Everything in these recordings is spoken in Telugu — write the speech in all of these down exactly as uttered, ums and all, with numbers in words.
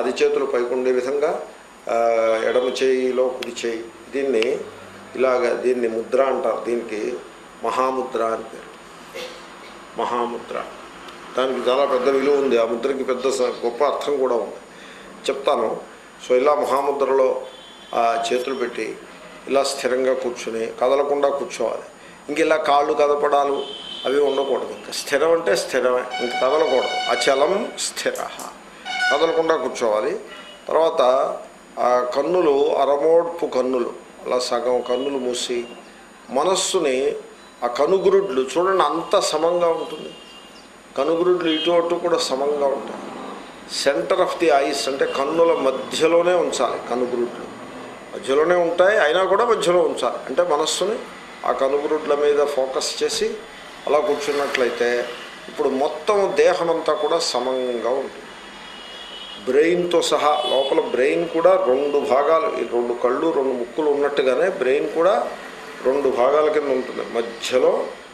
ఆది చేతులు పైకి ఉండే విధంగా ఎడమ చేయిలో కుడి చేయి, దీన్ని ఇలాగ దీన్ని ముద్ర అంటారు. దీనికి మహాముద్ర అని పేరు. మహాముద్ర దానికి చాలా పెద్ద విలువ ఉంది. ఆ ముద్రకి పెద్ద గొప్ప అర్థం కూడా ఉంది, చెప్తాను. సో ఇలా మహాముద్రలో ఆ చేతులు పెట్టి ఇలా స్థిరంగా కూర్చుని కదలకుండా కూర్చోవాలి. ఇంక ఇలా కాళ్ళు కదపడాలు అవి ఉండకూడదు. ఇంకా స్థిరం అంటే స్థిరమే, ఇంక కదలకూడదు. అచలం స్థిర, కదలకుండా కూర్చోవాలి. తర్వాత ఆ కన్నులు అరమోడ్పు కన్నులు అలా సగం కన్నులు మూసి మనస్సుని ఆ కనుగురుడ్లు చూడండి అంత సమంగా ఉంటుంది. కనుగురుడ్లు ఇటు అటు కూడా సమంగా ఉంటాయి. సెంటర్ ఆఫ్ ది ఐస్ అంటే కన్నుల మధ్యలోనే ఉంచాలి. కనుగురుడ్లు మధ్యలోనే ఉంటాయి, అయినా కూడా మధ్యలో ఉంచాలి. అంటే మనస్సుని ఆ కనుగురుడ్ల మీద ఫోకస్ చేసి అలా కూర్చున్నట్లయితే ఇప్పుడు మొత్తం దేహం అంతా కూడా సమంగా ఉంటుంది. బ్రెయిన్తో సహా లోపల బ్రెయిన్ కూడా రెండు భాగాలు, ఈ రెండు కళ్ళు రెండు ముక్కులు ఉన్నట్టుగానే బ్రెయిన్ కూడా రెండు భాగాల కింద ఉంటుంది. మధ్యలో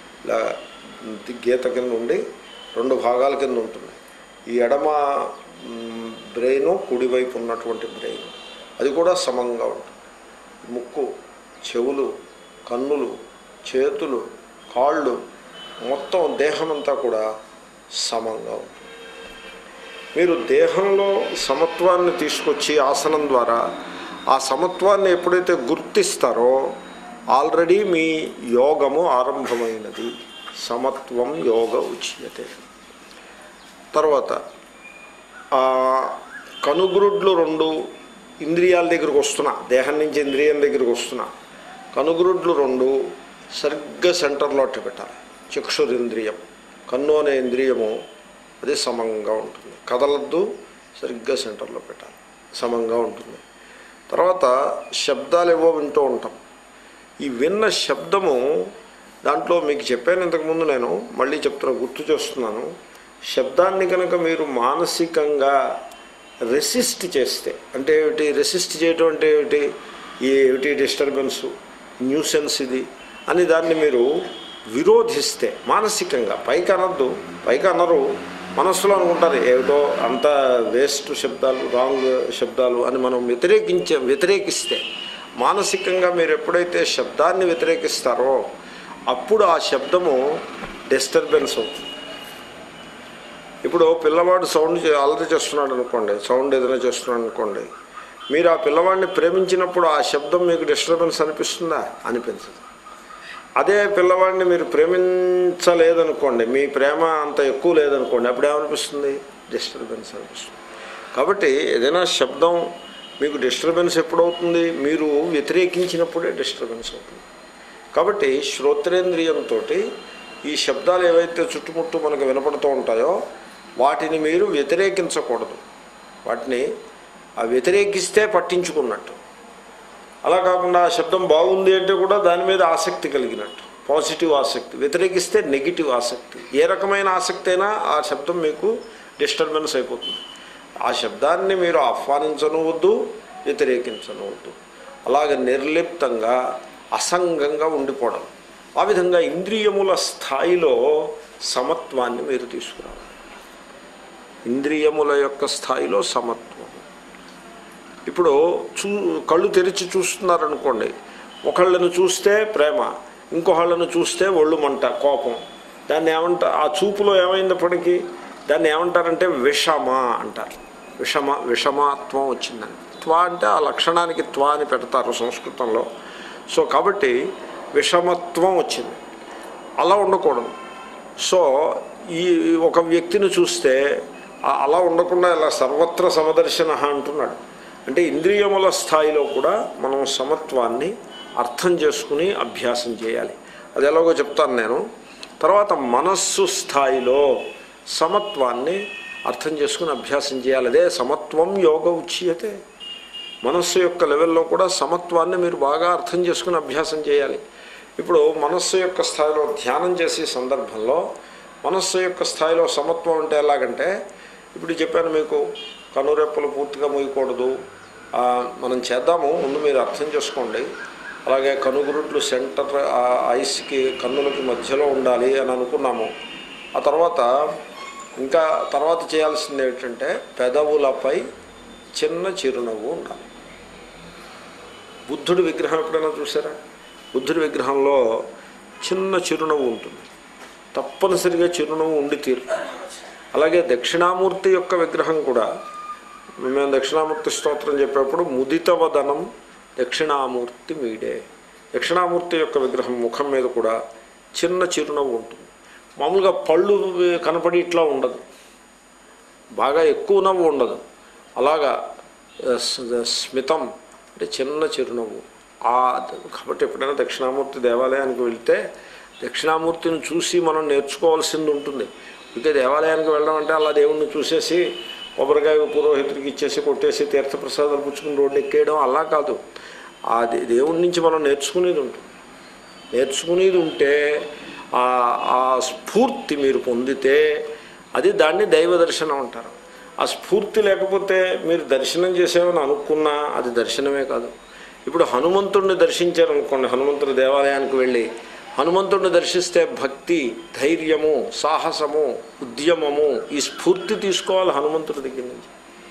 గీత కింద ఉండి రెండు భాగాల కింద ఉంటుంది. ఈ ఎడమ బ్రెయిన్ కుడివైపు ఉన్నటువంటి బ్రెయిన్ అది కూడా సమంగా ఉంటుంది. ముక్కు, చెవులు, కన్నులు, చేతులు, కాళ్ళు మొత్తం దేహం అంతా కూడా సమంగా ఉంటుంది. మీరు దేహంలో సమత్వాన్ని తీసుకొచ్చి ఆసనం ద్వారా ఆ సమత్వాన్ని ఎప్పుడైతే గుర్తిస్తారో ఆల్రెడీ మీ యోగము ఆరంభమైనది. సమత్వం యోగ ఉచ్యతే. తర్వాత కనుగురుడ్లు రెండు ఇంద్రియాల దగ్గరికి వస్తున్నా, దేహం నుంచి ఇంద్రియం దగ్గరికి వస్తున్నా. కనుగురుడ్లు రెండు సరిగ్గా సెంటర్లో అట్టు పెట్టాలి. చక్షురింద్రియం, కన్ను అనే ఇంద్రియము అది సమంగా ఉంటుంది, కదలద్దు, సరిగ్గా సెంటర్లో పెట్టాలి, సమంగా ఉంటుంది. తర్వాత శబ్దాలు ఏవో వింటూ ఉంటాం. ఈ విన్న శబ్దము దాంట్లో మీకు చెప్పాను ఇంతకుముందు, నేను మళ్ళీ చెప్తున్నా, గుర్తు చేస్తున్నాను. శబ్దాన్ని కనుక మీరు మానసికంగా రెసిస్ట్ చేస్తే, అంటే ఏమిటి రెసిస్ట్ చేయటం అంటే ఏమిటి, ఏమిటి డిస్టర్బెన్సు, న్యూసెన్స్ ఇది అని దాన్ని మీరు విరోధిస్తే మానసికంగా, పైకి అనద్దు, పైకి అనరు, మనస్సులో అనుకుంటారు ఏమిటో అంత వేస్ట్ శబ్దాలు, రాంగ్ శబ్దాలు అని మనం వ్యతిరేకించే వ్యతిరేకిస్తే మానసికంగా మీరు ఎప్పుడైతే శబ్దాన్ని వ్యతిరేకిస్తారో అప్పుడు ఆ శబ్దము డిస్టర్బెన్స్ అవుతుంది. ఇప్పుడు పిల్లవాడు సౌండ్ అలరి చేస్తున్నాడు అనుకోండి, సౌండ్ ఏదైనా చేస్తున్నాడు అనుకోండి, మీరు ఆ పిల్లవాడిని ప్రేమించినప్పుడు ఆ శబ్దం మీకు డిస్టర్బెన్స్ అనిపిస్తుందా? అనిపించదు. అదే పిల్లవాడిని మీరు ప్రేమించలేదనుకోండి, మీ ప్రేమ అంత ఎక్కువ లేదనుకోండి, అప్పుడు ఏమనిపిస్తుంది? డిస్టర్బెన్స్ అనిపిస్తుంది. కాబట్టి ఏదైనా శబ్దం మీకు డిస్టర్బెన్స్ ఎప్పుడవుతుంది? మీరు వ్యతిరేకించినప్పుడే డిస్టర్బెన్స్ అవుతుంది. కాబట్టి శ్రోత్రేంద్రియంతో ఈ శబ్దాలు ఏవైతే చుట్టుముట్టు మనకు వినపడుతూ ఉంటాయో వాటిని మీరు వ్యతిరేకించకూడదు. వాటిని ఆ వ్యతిరేకిస్తే పట్టించుకున్నట్టు. అలా కాకుండా ఆ శబ్దం బాగుంది అంటే కూడా దాని మీద ఆసక్తి కలిగినట్టు, పాజిటివ్ ఆసక్తి. వ్యతిరేకిస్తే నెగిటివ్ ఆసక్తి. ఏ రకమైన ఆసక్తి అయినా ఆ శబ్దం మీకు డిస్టర్బెన్స్ అయిపోతుంది. ఆ శబ్దాన్ని మీరు ఆహ్వానించనవద్దు, వ్యతిరేకించనవద్దు. అలాగే నిర్లిప్తంగా అసంగంగా ఉండిపోవడం. ఆ విధంగా ఇంద్రియముల స్థాయిలో సమత్వాన్ని మీరు తీసుకురావాలి. ఇంద్రియముల యొక్క స్థాయిలో సమత్వం. ఇప్పుడు చూ కళ్ళు తెరిచి చూస్తున్నారనుకోండి, ఒకళ్ళను చూస్తే ప్రేమ, ఇంకొకళ్ళను చూస్తే ఒళ్ళు మంట, కోపం. దాన్ని ఏమంట, ఆ చూపులో ఏమైనప్పటికీ దాన్ని ఏమంటారంటే విషమ అంటారు. విషమ విషమత్వం వచ్చిందని. త్వా అంటే ఆ లక్షణానికి త్వా అని పెడతారు సంస్కృతంలో. సో కాబట్టి విషమత్వం వచ్చింది. అలా ఉండకూడదు. సో ఈ ఒక వ్యక్తిని చూస్తే అలా ఉండకుండా ఇలా సర్వత్ర సమదర్శన అంటున్నాడు. అంటే ఇంద్రియముల స్థాయిలో కూడా మనం సమత్వాన్ని అర్థం చేసుకుని అభ్యాసం చేయాలి. అది ఎలాగో చెప్తాను నేను. తర్వాత మనస్సు స్థాయిలో సమత్వాన్ని అర్థం చేసుకుని అభ్యాసం చేయాలి. అదే సమత్వం యోగ ఉచ్యతే. మనస్సు యొక్క లెవెల్లో కూడా సమత్వాన్ని మీరు బాగా అర్థం చేసుకుని అభ్యాసం చేయాలి. ఇప్పుడు మనస్సు యొక్క స్థాయిలో ధ్యానం చేసే సందర్భంలో మనస్సు యొక్క స్థాయిలో సమత్వం అంటే ఎలాగంటే, ఇప్పుడు చెప్పాను మీకు, కనురెప్పలు పూర్తిగా మూయకూడదు. మనం చేద్దాము, ముందు మీరు అర్థం చేసుకోండి. అలాగే కనుగురుట్లు సెంటర్ ఐస్కి కన్నులకి మధ్యలో ఉండాలి అని అనుకున్నాము. ఆ తర్వాత ఇంకా తర్వాత చేయాల్సింది ఏంటంటే పెదవులపై చిన్న చిరునవ్వు ఉండాలి. బుద్ధుడి విగ్రహం ఎప్పుడైనా చూసారా? బుద్ధుడి విగ్రహంలో చిన్న చిరునవ్వు ఉంటుంది, తప్పనిసరిగా చిరునవ్వు ఉండి తీరు. అలాగే దక్షిణామూర్తి యొక్క విగ్రహం కూడా, మేము దక్షిణామూర్తి స్తోత్రం చెప్పేప్పుడు ముదితవదనం దక్షిణామూర్తి మీడే, దక్షిణామూర్తి యొక్క విగ్రహం ముఖం మీద కూడా చిన్న చిరునవ్వు ఉంటుంది. మామూలుగా పళ్ళు కనపడి ఇట్లా ఉండదు, బాగా ఎక్కువ నవ్వు ఉండదు, అలాగా స్మితం అంటే చిన్న చిరునవ్వు. ఆ కాబట్టి ఎప్పుడైనా దక్షిణామూర్తి దేవాలయానికి వెళ్తే దక్షిణామూర్తిని చూసి మనం నేర్చుకోవాల్సింది ఉంటుంది. ఇక దేవాలయానికి వెళ్ళడం అంటే అలా దేవుణ్ణి చూసేసి కొబ్బరికాయ పురోహితుడికి ఇచ్చేసి కొట్టేసి తీర్థప్రసాదాలు పుచ్చుకుని రోడ్డు ఎక్కేయడం అలా కాదు. ఆ దేవుడి నుంచి మనం నేర్చుకునేది ఉంటుంది. నేర్చుకునేది ఉంటే ఆ స్ఫూర్తి మీరు పొందితే అది దాన్ని దైవ దర్శనం అంటారు. ఆ స్ఫూర్తి లేకపోతే మీరు దర్శనం చేసేమని అనుకున్నా అది దర్శనమే కాదు. ఇప్పుడు హనుమంతుడిని దర్శించారనుకోండి, హనుమంతుడి దేవాలయానికి వెళ్ళి హనుమంతుడిని దర్శిస్తే భక్తి, ధైర్యము, సాహసము, ఉద్యమము, ఈ స్ఫూర్తి తీసుకోవాలి హనుమంతుడి దగ్గర నుంచి.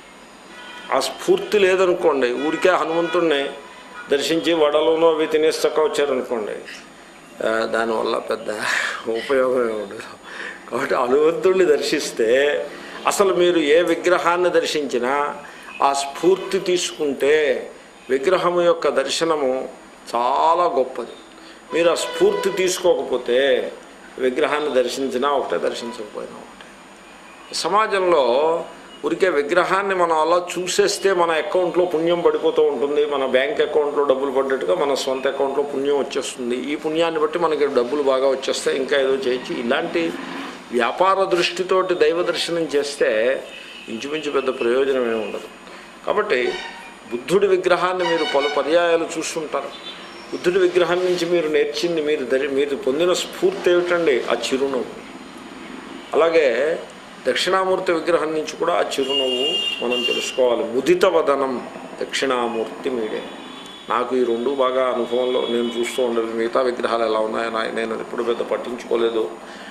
ఆ స్ఫూర్తి లేదనుకోండి, ఊరికే హనుమంతుడిని దర్శించి వడలోనో అవి తినేస్తాక వచ్చారనుకోండి, దానివల్ల పెద్ద ఉపయోగం ఉండదు. కాబట్టి హనుమంతుడిని దర్శిస్తే అసలు మీరు ఏ విగ్రహాన్ని దర్శించినా ఆ స్ఫూర్తి తీసుకుంటే విగ్రహం యొక్క దర్శనము చాలా గొప్పది. మీరు ఆ స్ఫూర్తి తీసుకోకపోతే విగ్రహాన్ని దర్శించినా ఒకటే, దర్శించకపోయినా ఒకటే. సమాజంలో ఊరికే విగ్రహాన్ని మనం అలా చూసేస్తే మన అకౌంట్లో పుణ్యం పడిపోతూ ఉంటుంది, మన బ్యాంక్ అకౌంట్లో డబ్బులు పడ్డట్టుగా మన సొంత అకౌంట్లో పుణ్యం వచ్చేస్తుంది. ఈ పుణ్యాన్ని బట్టి మనకి డబ్బులు బాగా వచ్చేస్తాయి, ఇంకా ఏదో చేయొచ్చు. ఇలాంటి వ్యాపార దృష్టితోటి దైవ దర్శనం చేస్తే ఇంచుమించు పెద్ద ప్రయోజనం ఏమి ఉండదు. కాబట్టి బుద్ధుడి విగ్రహాన్ని మీరు పలు పర్యాయాలు చూస్తుంటారు. బుద్ధుడి విగ్రహం నుంచి మీరు నేర్చింది, మీరు దరి మీరు పొందిన స్ఫూర్తి ఏమిటండి? ఆ చిరునవ్వు. అలాగే దక్షిణామూర్తి విగ్రహం నుంచి కూడా ఆ చిరునవ్వు మనం తెలుసుకోవాలి. ముదిత వదనం దక్షిణామూర్తి మీడే. నాకు ఈ రెండు బాగా అనుభవంలో నేను చూస్తూ ఉండేది. మిగతా విగ్రహాలు ఎలా ఉన్నాయో నేను ఎప్పుడు పెద్ద పట్టించుకోలేదు.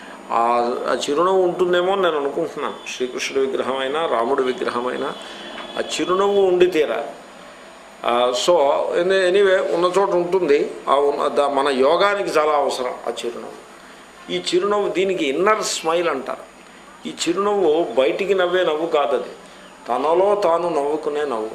ఆ చిరునవ్వు ఉంటుందేమో నేను అనుకుంటున్నాను. శ్రీకృష్ణుడి విగ్రహం అయినా రాముడి విగ్రహం అయినా ఆ చిరునవ్వు ఉండి తీరాలి. సో ఎనీవే ఉన్న చోట ఉంటుంది. ఆ మన యోగానికి చాలా అవసరం ఆ చిరునవ్వు. ఈ చిరునవ్వు దీనికి ఇన్నర్ స్మైల్ అంటారు. ఈ చిరునవ్వు బయటికి నవ్వే నవ్వు కాదు, అది తనలో తాను నవ్వుకునే నవ్వు,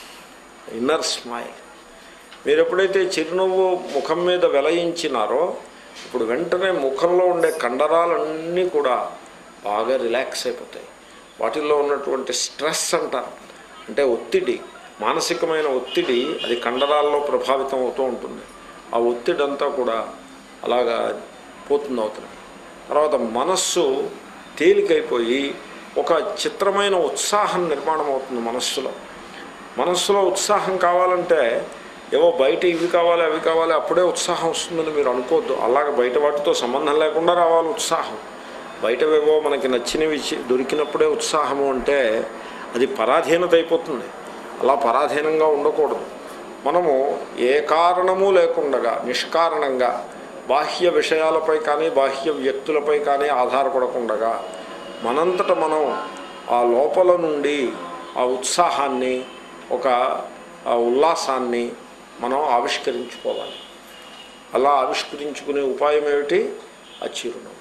ఇన్నర్ స్మైల్. మీరు ఎప్పుడైతే చిరునవ్వు ముఖం మీద వెలయించినారో ఇప్పుడు వెంటనే ముఖంలో ఉండే కండరాలన్నీ కూడా బాగా రిలాక్స్ అయిపోతాయి. వాటిల్లో ఉన్నటువంటి స్ట్రెస్ అంటారు, అంటే ఒత్తిడి, మానసికమైన ఒత్తిడి, అది కండరాల్లో ప్రభావితం అవుతూ ఉంటుంది. ఆ ఒత్తిడి అంతా కూడా అలాగా పోతుంది అవుతుంది. తర్వాత మనస్సు తేలికైపోయి ఒక చిత్రమైన ఉత్సాహం నిర్మాణం అవుతుంది మనస్సులో. మనస్సులో ఉత్సాహం కావాలంటే ఏవో బయట ఇవి కావాలి అవి కావాలి అప్పుడే ఉత్సాహం వస్తుందని మీరు అనుకోవద్దు. అలాగ బయట వాటితో సంబంధం లేకుండా రావాలి ఉత్సాహం. బయటవేవో మనకి నచ్చినవి దొరికినప్పుడే ఉత్సాహము అంటే అది పరాధీనత అయిపోతుంది. అలా పరాధీనంగా ఉండకూడదు. మనము ఏ కారణము లేకుండా నిష్కారణంగా బాహ్య విషయాలపై కానీ బాహ్య వ్యక్తులపై కానీ ఆధారపడకుండా మనంతట మనం ఆ లోపల నుండి ఆ ఉత్సాహాన్ని, ఒక ఉల్లాసాన్ని మనం ఆవిష్కరించుకోవాలి. అలా ఆవిష్కరించుకునే ఉపాయం ఏమిటి? ఆ చిరునవ్వు.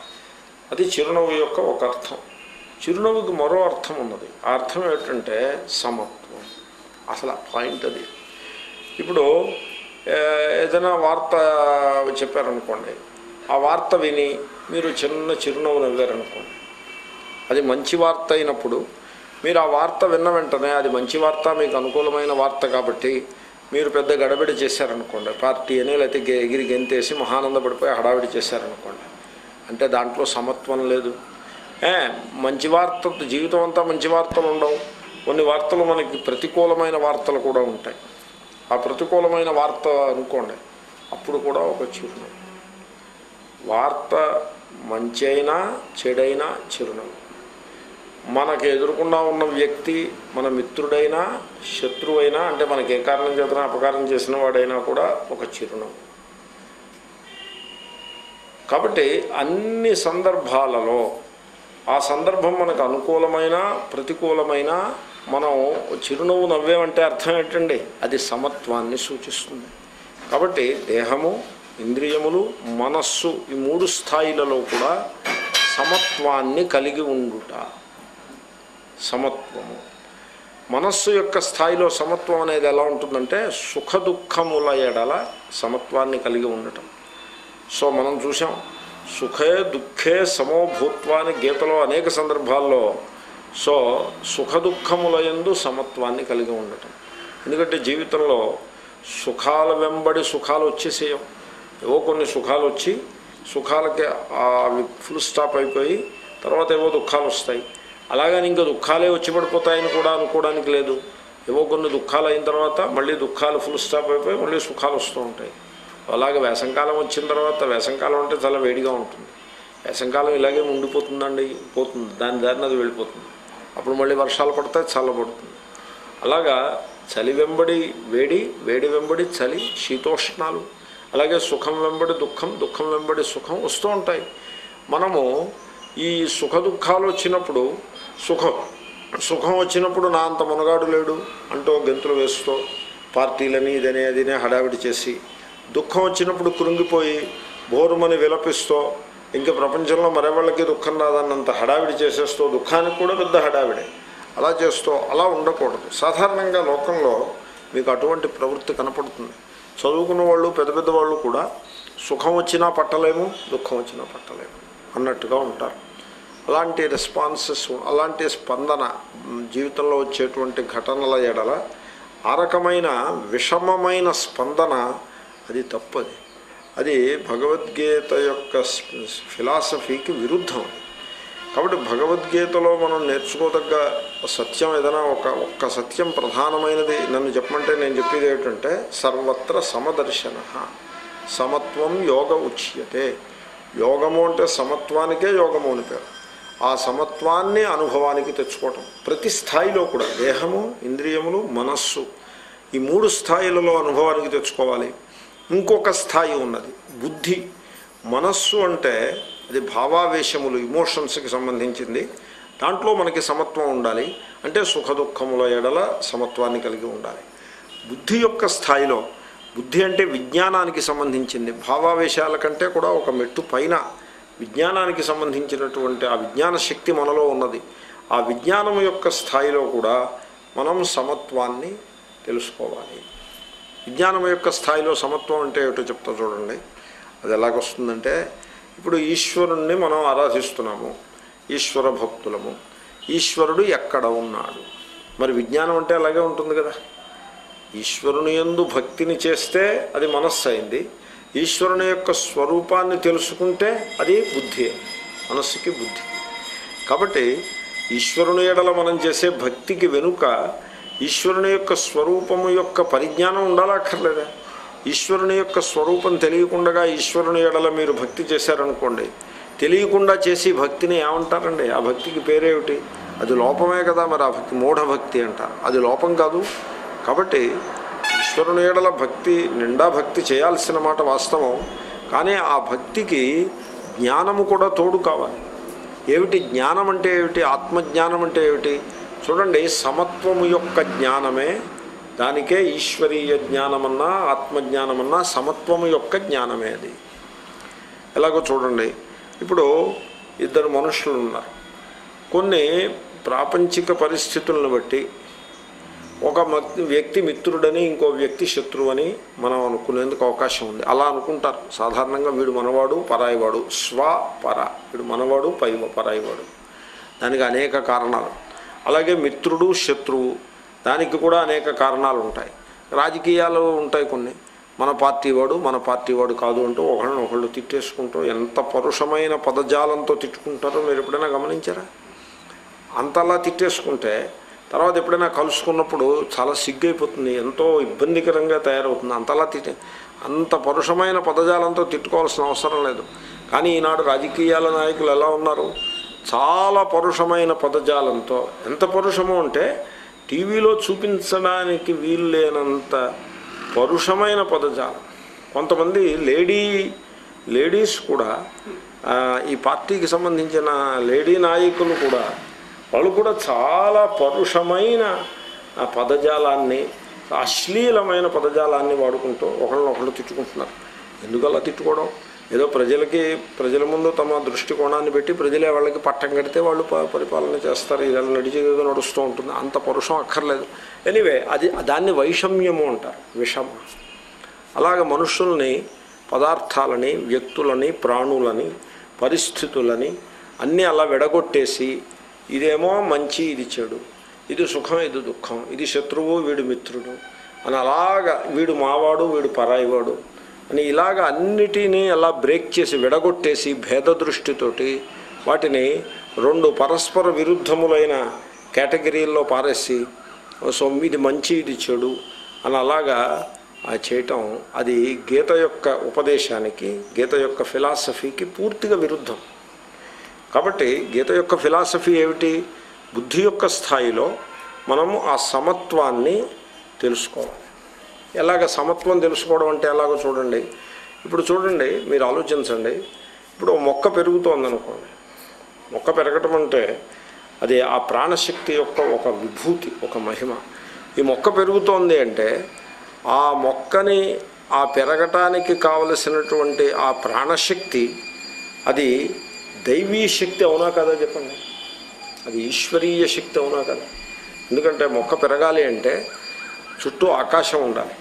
అది చిరునవ్వు యొక్క ఒక అర్థం. చిరునవ్వుకి మరో అర్థం ఉన్నది. ఆ అర్థం ఏమిటంటే సమత్వం. అసలు ఆ పాయింట్ అది. ఇప్పుడు ఏదైనా వార్త చెప్పారనుకోండి, ఆ వార్త విని మీరు చిన్న చిరునవ్వు నవ్వారనుకోండి, అది మంచి వార్త అయినప్పుడు మీరు ఆ వార్త విన్న వెంటనే అది మంచి వార్త, మీకు అనుకూలమైన వార్త కాబట్టి మీరు పెద్ద గడబిడి చేశారనుకోండి, పార్టీ అని లేకపోతే ఎగిరి గెంతేసి మహానందపడిపోయి హడావిడి చేశారనుకోండి, అంటే దాంట్లో సమత్వం లేదు. మంచి వార్త, జీవితం అంతా మంచి వార్తలు ఉండవు. కొన్ని వార్తలు మనకి ప్రతికూలమైన వార్తలు కూడా ఉంటాయి. ఆ ప్రతికూలమైన వార్త అనుకోండి, అప్పుడు కూడా ఒక చిరునవ్వు. వార్త మంచి అయినా చెడైనా చిరునవ్వు. మనకు ఎదురుకుండా ఉన్న వ్యక్తి మన మిత్రుడైనా శత్రువైనా, అంటే మనకి ఏ కారణం చేతన అపకారం చేసిన వాడైనా కూడా ఒక చిరునవ్వు. కాబట్టి అన్ని సందర్భాలలో ఆ సందర్భం మనకు అనుకూలమైన ప్రతికూలమైన మనం చిరునవ్వు నవ్వేమంటే అర్థం ఏంటండి? అది సమత్వాన్ని సూచిస్తుంది. కాబట్టి దేహము, ఇంద్రియములు, మనస్సు ఈ మూడు స్థాయిలలో కూడా సమత్వాన్ని కలిగి ఉండుట సమత్వము. మనస్సు యొక్క స్థాయిలో సమత్వం అనేది ఎలా ఉంటుందంటే సుఖ దుఃఖముల ఎడల సమత్వాన్ని కలిగి ఉండటం. సో మనం చూసాం, సుఖే దుఃఖే సమో భూత్వా అని గీతలో అనేక సందర్భాల్లో. సో సుఖ దుఃఖముల యందు సమత్వాన్ని కలిగి ఉండటం. ఎందుకంటే జీవితంలో సుఖాల వెంబడి సుఖాలు వచ్చేసేయం. ఏవో కొన్ని సుఖాలు వచ్చి సుఖాలకి అవి ఫుల్ స్టాప్ అయిపోయి తర్వాత ఏవో దుఃఖాలు వస్తాయి. అలాగని ఇంకా దుఃఖాలే వచ్చి పడిపోతాయని కూడా అనుకోవడానికి లేదు. ఏవో కొన్ని దుఃఖాలు అయిన తర్వాత మళ్ళీ దుఃఖాలు ఫుల్ స్టాప్ అయిపోయి మళ్ళీ సుఖాలు వస్తూ ఉంటాయి. అలాగే వేసంకాలం వచ్చిన తర్వాత, వేసంకాలం అంటే చాలా వేడిగా ఉంటుంది, వేసంకాలం ఇలాగే ఉండిపోతుందండి, పోతుంది, దాని దారిని అది వెళ్ళిపోతుంది. అప్పుడు మళ్ళీ వర్షాలు పడతాయి, చల్లబడుతుంది. అలాగా చలి వెంబడి వేడి, వేడి వెంబడి చలి, శీతోష్ణాలు, అలాగే సుఖం వెంబడి దుఃఖం, దుఃఖం వెంబడి సుఖం వస్తూ ఉంటాయి. మనము ఈ సుఖ దుఃఖాలు వచ్చినప్పుడు సుఖం సుఖం వచ్చినప్పుడు నా అంత మునగాడు లేడు అంటూ గెంతులు వేస్తూ పార్టీలని ఇదనే అదినే హడావిడి చేసి, దుఃఖం వచ్చినప్పుడు కృంగిపోయి బోరుమని విలపిస్తూ ఇంకా ప్రపంచంలో మరెవాళ్ళకి దుఃఖం రాదన్నంత హడావిడి చేసేస్తూ, దుఃఖానికి కూడా పెద్ద హడావిడే, అలా చేస్తూ అలా ఉండకూడదు. సాధారణంగా లోకంలో మీకు అటువంటి ప్రవృత్తి కనపడుతుంది. చదువుకున్న వాళ్ళు, పెద్ద పెద్ద వాళ్ళు కూడా సుఖం వచ్చినా పట్టలేము, దుఃఖం వచ్చినా పట్టలేము అన్నట్టుగా ఉంటారు. అలాంటి రెస్పాన్సెస్, అలాంటి స్పందన జీవితంలో వచ్చేటువంటి ఘటనల ఎడల ఆ రకమైన విషమమైన స్పందన అది తప్పది. అది భగవద్గీత యొక్క ఫిలాసఫీకి విరుద్ధం. కాబట్టి భగవద్గీతలో మనం నేర్చుకోదగ్గ సత్యం ఏదైనా ఒక ఒక్క సత్యం ప్రధానమైనది నన్ను చెప్పమంటే నేను చెప్పేది ఏమిటంటే సర్వత్ర సమదర్శన, సమత్వం యోగ ఉచ్యతే. యోగము అంటే సమత్వానికే యోగము అని పేరు. ఆ సమత్వాన్ని అనుభవానికి తెచ్చుకోవటం ప్రతి స్థాయిలో కూడా, దేహము, ఇంద్రియములు, మనస్సు ఈ మూడు స్థాయిలలో అనుభవానికి తెచ్చుకోవాలి. ఇంకొక స్థాయి ఉన్నది బుద్ధి. మనస్సు అంటే అది భావావేశములు, ఇమోషన్స్కి సంబంధించింది. దాంట్లో మనకి సమత్వం ఉండాలి. అంటే సుఖ దుఃఖముల ఎడల సమత్వాన్ని కలిగి ఉండాలి. బుద్ధి యొక్క స్థాయిలో, బుద్ధి అంటే విజ్ఞానానికి సంబంధించింది, భావావేశాల కంటే కూడా ఒక మెట్టు పైన విజ్ఞానానికి సంబంధించినటువంటి ఆ విజ్ఞాన శక్తి మనలో ఉన్నది. ఆ విజ్ఞానం యొక్క స్థాయిలో కూడా మనం సమత్వాన్ని తెలుసుకోవాలి. విజ్ఞానం యొక్క స్థాయిలో సమత్వం అంటే ఏమిటో చెప్తా చూడండి. అది ఎలాగొస్తుందంటే, ఇప్పుడు ఈశ్వరుణ్ణి మనం ఆరాధిస్తున్నాము, ఈశ్వర భక్తులము. ఈశ్వరుడు ఎక్కడ ఉన్నాడు? మరి విజ్ఞానం అంటే అలాగే ఉంటుంది కదా. ఈశ్వరుని యందు భక్తిని చేస్తే అది మనస్సు అయింది. ఈశ్వరుని యొక్క స్వరూపాన్ని తెలుసుకుంటే అది బుద్ధి, మనస్సుకి బుద్ధి. కాబట్టి ఈశ్వరుని ఎడల మనం చేసే భక్తికి వెనుక ఈశ్వరుని యొక్క స్వరూపము యొక్క పరిజ్ఞానం ఉండాలక్కర్లేదా? ఈశ్వరుని యొక్క స్వరూపం తెలియకుండా ఈశ్వరుని ఎడల మీరు భక్తి చేశారనుకోండి, తెలియకుండా చేసి భక్తిని ఏమంటారండి? ఆ భక్తికి పేరేమిటి? అది లోపమే కదా. మరి ఆ భక్తి మూఢభక్తి అంటారు, అది లోపం కాదు. కాబట్టి ఈశ్వరుని ఎడల భక్తి, నిండా భక్తి చేయాల్సిన మాట వాస్తవం. కానీ ఆ భక్తికి జ్ఞానము కూడా తోడు కావాలి. ఏమిటి జ్ఞానం అంటే ఏమిటి? ఆత్మజ్ఞానం అంటే ఏమిటి? చూడండి, సమత్వము యొక్క జ్ఞానమే, దానికే ఈశ్వరీయ జ్ఞానమన్నా ఆత్మజ్ఞానమన్నా సమత్వము యొక్క జ్ఞానమే అది. ఎలాగో చూడండి, ఇప్పుడు ఇద్దరు మనుషులు ఉన్నారు. కొన్ని ప్రాపంచిక పరిస్థితులను బట్టి ఒక వ్యక్తి మిత్రుడని ఇంకో వ్యక్తి శత్రువని మనం అనుకునేందుకు అవకాశం ఉంది. అలా అనుకుంటారు సాధారణంగా. వీడు మనవాడు, పరాయివాడు, స్వ పర, వీడు మనవాడు, పై పరాయివాడు. దానికి అనేక కారణాలు. అలాగే మిత్రుడు, శత్రువు, దానికి కూడా అనేక కారణాలు ఉంటాయి. రాజకీయాలు ఉంటాయి కొన్ని. మన పార్టీ వాడు, మన పార్టీ వాడు కాదు అంటూ ఒకళ్ళని ఒకళ్ళు తిట్టేసుకుంటూ ఎంత పరుషమైన పదజాలంతో తిట్టుకుంటారో మీరు ఎప్పుడైనా గమనించారా? అంతలా తిట్టేసుకుంటే తర్వాత ఎప్పుడైనా కలుసుకున్నప్పుడు చాలా సిగ్గైపోతుంది, ఎంతో ఇబ్బందికరంగా తయారవుతుంది. అంతలా తిట్టే అంత పరుషమైన పదజాలంతో తిట్టుకోవాల్సిన అవసరం లేదు. కానీ ఈనాడు రాజకీయాల నాయకులు ఎలా ఉన్నారు? చాలా పరుషమైన పదజాలంతో, ఎంత పరుషము అంటే టీవీలో చూపించడానికి వీలు లేనంత పరుషమైన పదజాలం. కొంతమంది లేడీ లేడీస్ కూడా, ఈ పార్టీకి సంబంధించిన లేడీ నాయకులు కూడా వాళ్ళు కూడా చాలా పరుషమైన ఆ పదజాలాన్ని, అశ్లీలమైన పదజాలాన్ని వాడుకుంటూ ఒకళ్ళని ఒకళ్ళు తిట్టుకుంటున్నారు. ఎందుకు అలా తిట్టుకోవడం? ఏదో ప్రజలకి ప్రజల ముందు తమ దృష్టికోణాన్ని పెట్టి ప్రజలే వాళ్ళకి పట్టం కడితే వాళ్ళు పరిపాలన చేస్తారు. ఇలా నడిచేదో నడుస్తూ ఉంటుంది. అంత పరుషం అక్కర్లేదు. ఎనీవే, అది దాన్ని వైషమ్యము అంటారు, విషమ. అలాగే మనుషుల్ని, పదార్థాలని, వ్యక్తులని, ప్రాణులని, పరిస్థితులని అన్నీ అలా విడగొట్టేసి ఇదేమో మంచి, ఇది చెడు, ఇది సుఖం, ఇది దుఃఖం, ఇది శత్రువు, వీడు మిత్రుడు అని అలాగా, వీడు మావాడు, వీడు పరాయివాడు అని ఇలాగ అన్నిటినీ అలా బ్రేక్ చేసి విడగొట్టేసి భేద దృష్టితోటి వాటిని రెండు పరస్పర విరుద్ధములైన కేటగిరీల్లో పారేసి సో ఇది మంచి, ఇది చెడు అని అలాగా చేయటం, అది గీత యొక్క ఉపదేశానికి, గీత యొక్క ఫిలాసఫీకి పూర్తిగా విరుద్ధం. కాబట్టి గీత యొక్క ఫిలాసఫీ ఏమిటి? బుద్ధి యొక్క స్థాయిలో మనము ఆ సమత్వాన్ని తెలుసుకోవాలి. ఎలాగ సమత్వం తెలుసుకోవడం అంటే ఎలాగో చూడండి. ఇప్పుడు చూడండి, మీరు ఆలోచించండి. ఇప్పుడు మొక్క పెరుగుతోంది అనుకోండి. మొక్క పెరగటం అంటే అది ఆ ప్రాణశక్తి యొక్క ఒక విభూతి, ఒక మహిమ. ఈ మొక్క పెరుగుతోంది అంటే ఆ మొక్కని ఆ పెరగటానికి కావలసినటువంటి ఆ ప్రాణశక్తి అది దైవీ శక్తి అవునా కదా చెప్పండి? అది ఈశ్వరీయ శక్తి అవునా కదా? ఎందుకంటే మొక్క పెరగాలి అంటే చుట్టూ ఆకాశం ఉండాలి,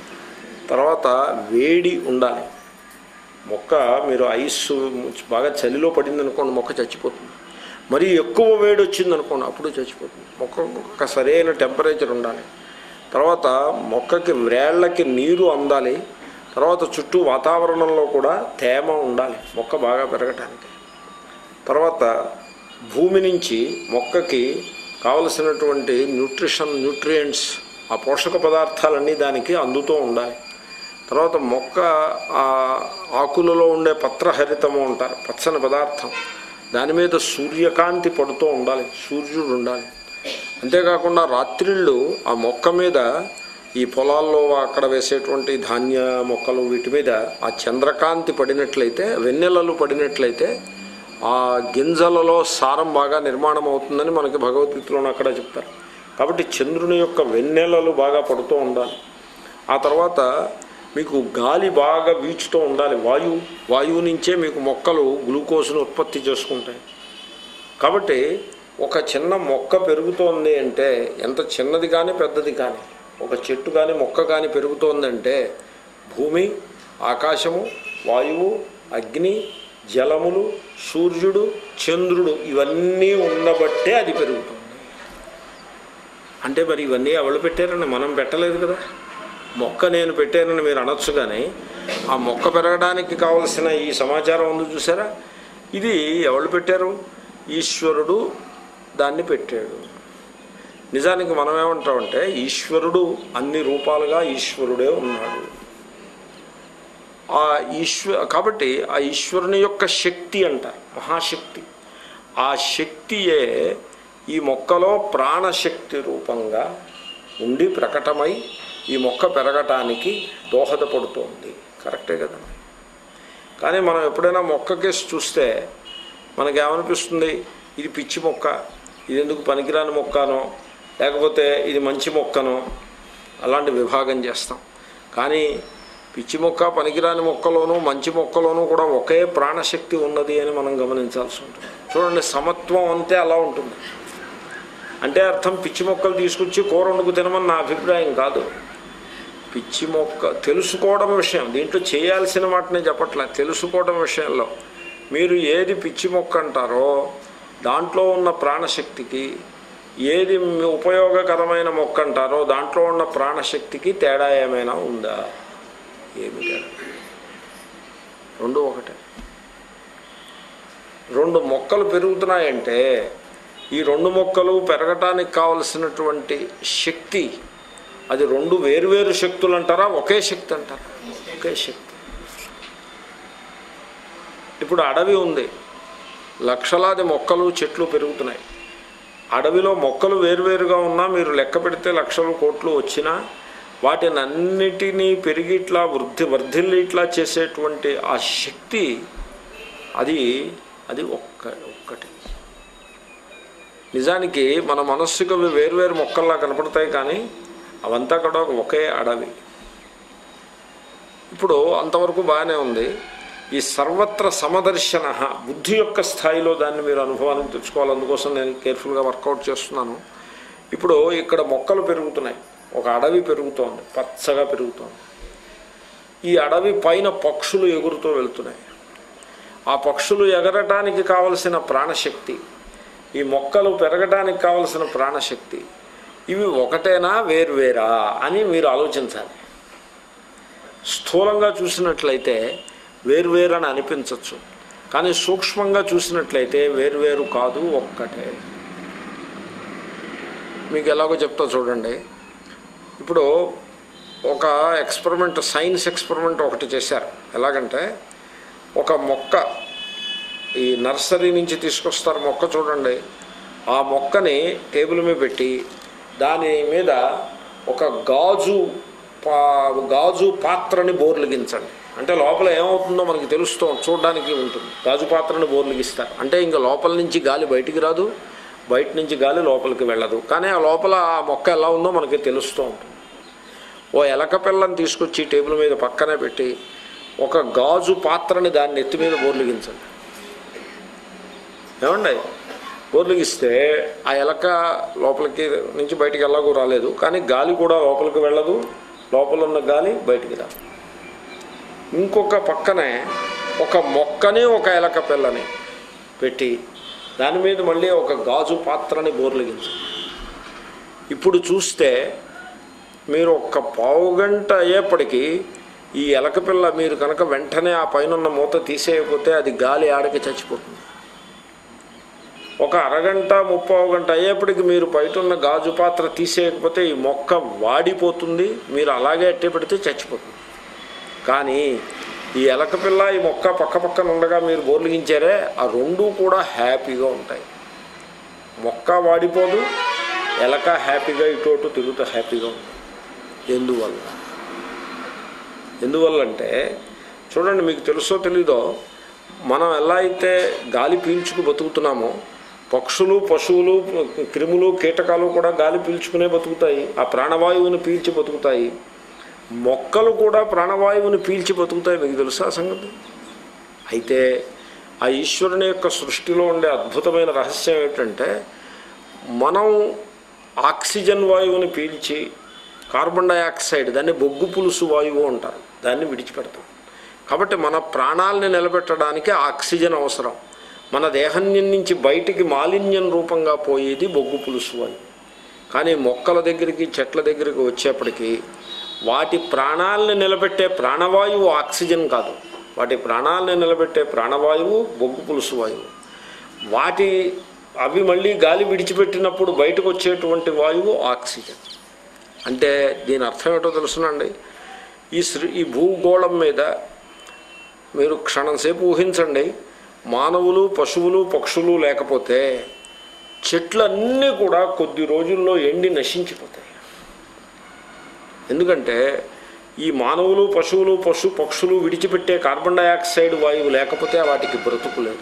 తర్వాత వేడి ఉండాలి. మొక్క మీరు ఐస్ బాగా చలిలో పడింది అనుకోండి, మొక్క చచ్చిపోతుంది. మరి ఎక్కువ వేడి వచ్చింది అనుకోండి, అప్పుడు చచ్చిపోతుంది. మొక్క ఒక సరైన టెంపరేచర్ ఉండాలి. తర్వాత మొక్కకి వ్రేళ్లకి నీరు అందాలి. తర్వాత చుట్టూ వాతావరణంలో కూడా తేమ ఉండాలి మొక్క బాగా పెరగటానికి. తర్వాత భూమి నుంచి మొక్కకి కావలసినటువంటి న్యూట్రిషన్, న్యూట్రియంట్స్, ఆ పోషక పదార్థాలన్నీ దానికి అందుతూ ఉండాలి. తర్వాత మొక్క ఆ ఆకులలో ఉండే పత్రహరితము అంటారు, పచ్చని పదార్థం, దాని మీద సూర్యకాంతి పడుతూ ఉండాలి, సూర్యుడు ఉండాలి. అంతేకాకుండా రాత్రిళ్ళు ఆ మొక్క మీద, ఈ పొలాల్లో అక్కడ వేసేటువంటి ధాన్య మొక్కలు, వీటి మీద ఆ చంద్రకాంతి పడినట్లయితే, వెన్నెలలు పడినట్లయితే ఆ గింజలలో సారం బాగా నిర్మాణం అవుతుందని మనకి భగవద్గీతలోనే అక్కడ చెప్తారు. కాబట్టి చంద్రుని యొక్క వెన్నెలలు బాగా పడుతూ ఉండాలి. ఆ తర్వాత మీకు గాలి బాగా వీచుతూ ఉండాలి, వాయువు వాయువు నుంచే మీకు మొక్కలు గ్లూకోజ్ను ఉత్పత్తి చేసుకుంటాయి. కాబట్టి ఒక చిన్న మొక్క పెరుగుతోంది అంటే, ఎంత చిన్నది కానీ పెద్దది కానీ, ఒక చెట్టు కానీ మొక్క కానీ పెరుగుతోందంటే భూమి, ఆకాశము, వాయువు, అగ్ని, జలములు, సూర్యుడు, చంద్రుడు ఇవన్నీ ఉండబట్టే అది పెరుగుతుంది. అంటే మరి ఇవన్నీ ఎవరు పెట్టారని? మనం పెట్టలేదు కదా. మొక్క నేను పెట్టానని మీరు అనొచ్చు, కానీ ఆ మొక్క పెరగడానికి కావలసిన ఈ సమాచారం ఉంది చూసారా, ఇది ఎవరు పెట్టారు? ఈశ్వరుడు దాన్ని పెట్టాడు. నిజానికి మనం ఏమంటామంటే ఈశ్వరుడు అన్ని రూపాలుగా ఈశ్వరుడే ఉన్నాడు. ఆ ఈశ్వ కాబట్టి ఆ ఈశ్వరుని యొక్క శక్తి అంటారు, మహాశక్తి. ఆ శక్తియే ఈ మొక్కలో ప్రాణశక్తి రూపంగా ఉండి ప్రకటమై ఈ మొక్క పెరగటానికి దోహదపడుతోంది. కరెక్టే కదండి. కానీ మనం ఎప్పుడైనా మొక్క కేసు చూస్తే మనకేమనిపిస్తుంది? ఇది పిచ్చి మొక్క, ఇది ఎందుకు పనికిరాని మొక్కనో, లేకపోతే ఇది మంచి మొక్కనో అలాంటి విభాగం చేస్తాం. కానీ పిచ్చి మొక్క, పనికిరాని మొక్కలోనూ మంచి మొక్కలోనూ కూడా ఒకే ప్రాణశక్తి ఉన్నది అని మనం గమనించాల్సి ఉంటుంది. చూడండి, సమత్వం అంతే అలా ఉంటుంది. అంటే అర్థం పిచ్చి మొక్కలు తీసుకొచ్చి కూర వండుకు తినమని నా అభిప్రాయం కాదు. పిచ్చి మొక్క తెలుసుకోవడం విషయం, దీంట్లో చేయాల్సిన వాటిని చెప్పట్లే. తెలుసుకోవడం విషయంలో మీరు ఏది పిచ్చి మొక్క అంటారో దాంట్లో ఉన్న ప్రాణశక్తికి, ఏది ఉపయోగకరమైన మొక్క అంటారో దాంట్లో ఉన్న ప్రాణశక్తికి తేడా ఏమైనా ఉందా? ఏమి తేడా? రెండు ఒకటే. రెండు మొక్కలు పెరుగుతున్నాయంటే ఈ రెండు మొక్కలు పెరగటానికి కావలసినటువంటి శక్తి, అది రెండు వేరువేరు శక్తులు అంటారా, ఒకే శక్తి అంటారా? ఒకే శక్తి. ఇప్పుడు అడవి ఉంది, లక్షలాది మొక్కలు, చెట్లు పెరుగుతున్నాయి. అడవిలో మొక్కలు వేరువేరుగా ఉన్నా మీరు లెక్క పెడితే లక్షలు కోట్లు వచ్చినా వాటిని అన్నిటినీ పెరిగి ఇట్లా వృద్ధి వర్ధిల్లి ఇట్లా చేసేటువంటి ఆ శక్తి అది అది ఒక్క ఒక్కటి. నిజానికి మన మనస్సుకు అవి వేరువేరు మొక్కల్లా కనపడతాయి, కానీ అవంతా కూడా ఒకే అడవి. ఇప్పుడు అంతవరకు బాగానే ఉంది. ఈ సర్వత్ర సమదర్శన బుద్ధి యొక్క స్థాయిలో దాన్ని మీరు అనుభవానికి తెచ్చుకోవాలి. అందుకోసం నేను కేర్ఫుల్గా వర్కౌట్ చేస్తున్నాను. ఇప్పుడు ఇక్కడ మొక్కలు పెరుగుతున్నాయి, ఒక అడవి పెరుగుతోంది, పచ్చగా పెరుగుతోంది. ఈ అడవి పైన పక్షులు ఎగురుతూ వెళ్తున్నాయి. ఆ పక్షులు ఎగరటానికి కావలసిన ప్రాణశక్తి, ఈ మొక్కలు పెరగడానికి కావలసిన ప్రాణశక్తి, ఇవి ఒకటేనా వేర్వేరా అని మీరు ఆలోచించాలి. స్థూలంగా చూసినట్లయితే వేర్వేరు అని అనిపించవచ్చు, కానీ సూక్ష్మంగా చూసినట్లయితే వేర్వేరు కాదు, ఒక్కటే. మీకు ఎలాగో చెప్తా చూడండి. ఇప్పుడు ఒక ఎక్స్పెరిమెంట్, సైన్స్ ఎక్స్పెరిమెంట్ ఒకటి చేశారు. ఎలాగంటే ఒక మొక్క ఈ నర్సరీ నుంచి తీసుకొస్తారు మొక్క, చూడండి. ఆ మొక్కని టేబుల్ మీద పెట్టి దాని మీద ఒక గాజు పా గాజు పాత్రని బోర్లిగించండి. అంటే లోపల ఏమవుతుందో మనకి తెలుస్తూ చూడడానికి ఉంటుంది. గాజు పాత్రని బోర్లిగిస్తారు అంటే ఇంకా లోపల నుంచి గాలి బయటికి రాదు, బయట నుంచి గాలి లోపలికి వెళ్ళదు, కానీ ఆ లోపల ఆ మొక్క ఎలా ఉందో మనకి తెలుస్తూ ఉంటుంది. ఓ ఎలక పిల్లని తీసుకొచ్చి టేబుల్ మీద పక్కనే పెట్టి ఒక గాజు పాత్రని దాన్ని ఎత్తి మీద బోర్లిగించండి. ఏమండి, బోర్లిగిస్తే ఆ ఎలక లోపలికి నుంచి బయటికి ఎలాగూ రాలేదు, కానీ గాలి కూడా లోపలికి వెళ్ళదు, లోపల ఉన్న గాలి బయటికి రాదు. ఇంకొక పక్కనే ఒక మొక్కని ఒక ఎలక పిల్లని పెట్టి దాని మీద మళ్ళీ ఒక గాజు పాత్రని బోర్లిగించండి. ఇప్పుడు చూస్తే మీరు ఒక్క పావు గంట అయ్యేప్పటికీ ఈ ఎలక పిల్ల మీరు కనుక వెంటనే ఆ పైన మూత తీసేయకపోతే అది గాలి ఆడకి చచ్చిపోతుంది. ఒక అరగంట ముప్పావు గంట అయ్యేప్పటికి మీరు బయట ఉన్న గాజు పాత్ర తీసేయకపోతే ఈ మొక్క వాడిపోతుంది, మీరు అలాగే అట్టే పెడితే చచ్చిపోతుంది. కానీ ఈ ఎలక పిల్ల ఈ మొక్క పక్క పక్కన ఉండగా మీరు బోర్లిగించారే, ఆ రెండూ కూడా హ్యాపీగా ఉంటాయి. మొక్క వాడిపోదు, ఎలక హ్యాపీగా ఇటు తిరుగుతూ హ్యాపీగా ఉంటుంది. ఎందువల్ల ఎందువల్ల అంటే చూడండి, మీకు తెలుసో తెలీదో, మనం ఎలా అయితే గాలి పీల్చుకు బతుకుతున్నామో పక్షులు, పశువులు, క్రిములు, కీటకాలు కూడా గాలి పీల్చుకునే బతుకుతాయి, ఆ ప్రాణవాయువుని పీల్చి బతుకుతాయి. మొక్కలు కూడా ప్రాణవాయువుని పీల్చి బతుకుతాయి. మీకు తెలుసా సంగతి? అయితే ఆ ఈశ్వరుని యొక్క సృష్టిలో ఉండే అద్భుతమైన రహస్యం ఏంటంటే, మనం ఆక్సిజన్ వాయువుని పీల్చి కార్బన్ డైఆక్సైడ్, దాన్ని బొగ్గు పులుసు వాయువు అంటారు, దాన్ని విడిచిపెడతాం. కాబట్టి మన ప్రాణాలని నిలబెట్టడానికి ఆక్సిజన్ అవసరం. మన దేహం నుంచి బయటికి మాలిన్యం రూపంగా పోయేది బొగ్గు పులుసు వాయువు. కానీ మొక్కల దగ్గరికి, చెట్ల దగ్గరికి వచ్చేప్పటికీ వాటి ప్రాణాలని నిలబెట్టే ప్రాణవాయువు ఆక్సిజన్ కాదు, వాటి ప్రాణాలని నిలబెట్టే ప్రాణవాయువు బొగ్గు పులుసు వాయువు. వాటి అవి మళ్ళీ గాలి విడిచిపెట్టినప్పుడు బయటకు వచ్చేటువంటి వాయువు ఆక్సిజన్. అంటే దీని అర్థం ఏంటో తెలుసునండి. ఈ శ్రీ ఈ భూగోళం మీద మీరు క్షణం సేపు ఊహించండి, మానవులు, పశువులు, పక్షులు లేకపోతే చెట్లన్నీ కూడా కొద్ది రోజుల్లో ఎండి నశించిపోతాయి. ఎందుకంటే ఈ మానవులు, పశువులు, పశు పక్షులు విడిచిపెట్టే కార్బన్ డైఆక్సైడ్ వాయువు లేకపోతే వాటికి బ్రతుకులేదు.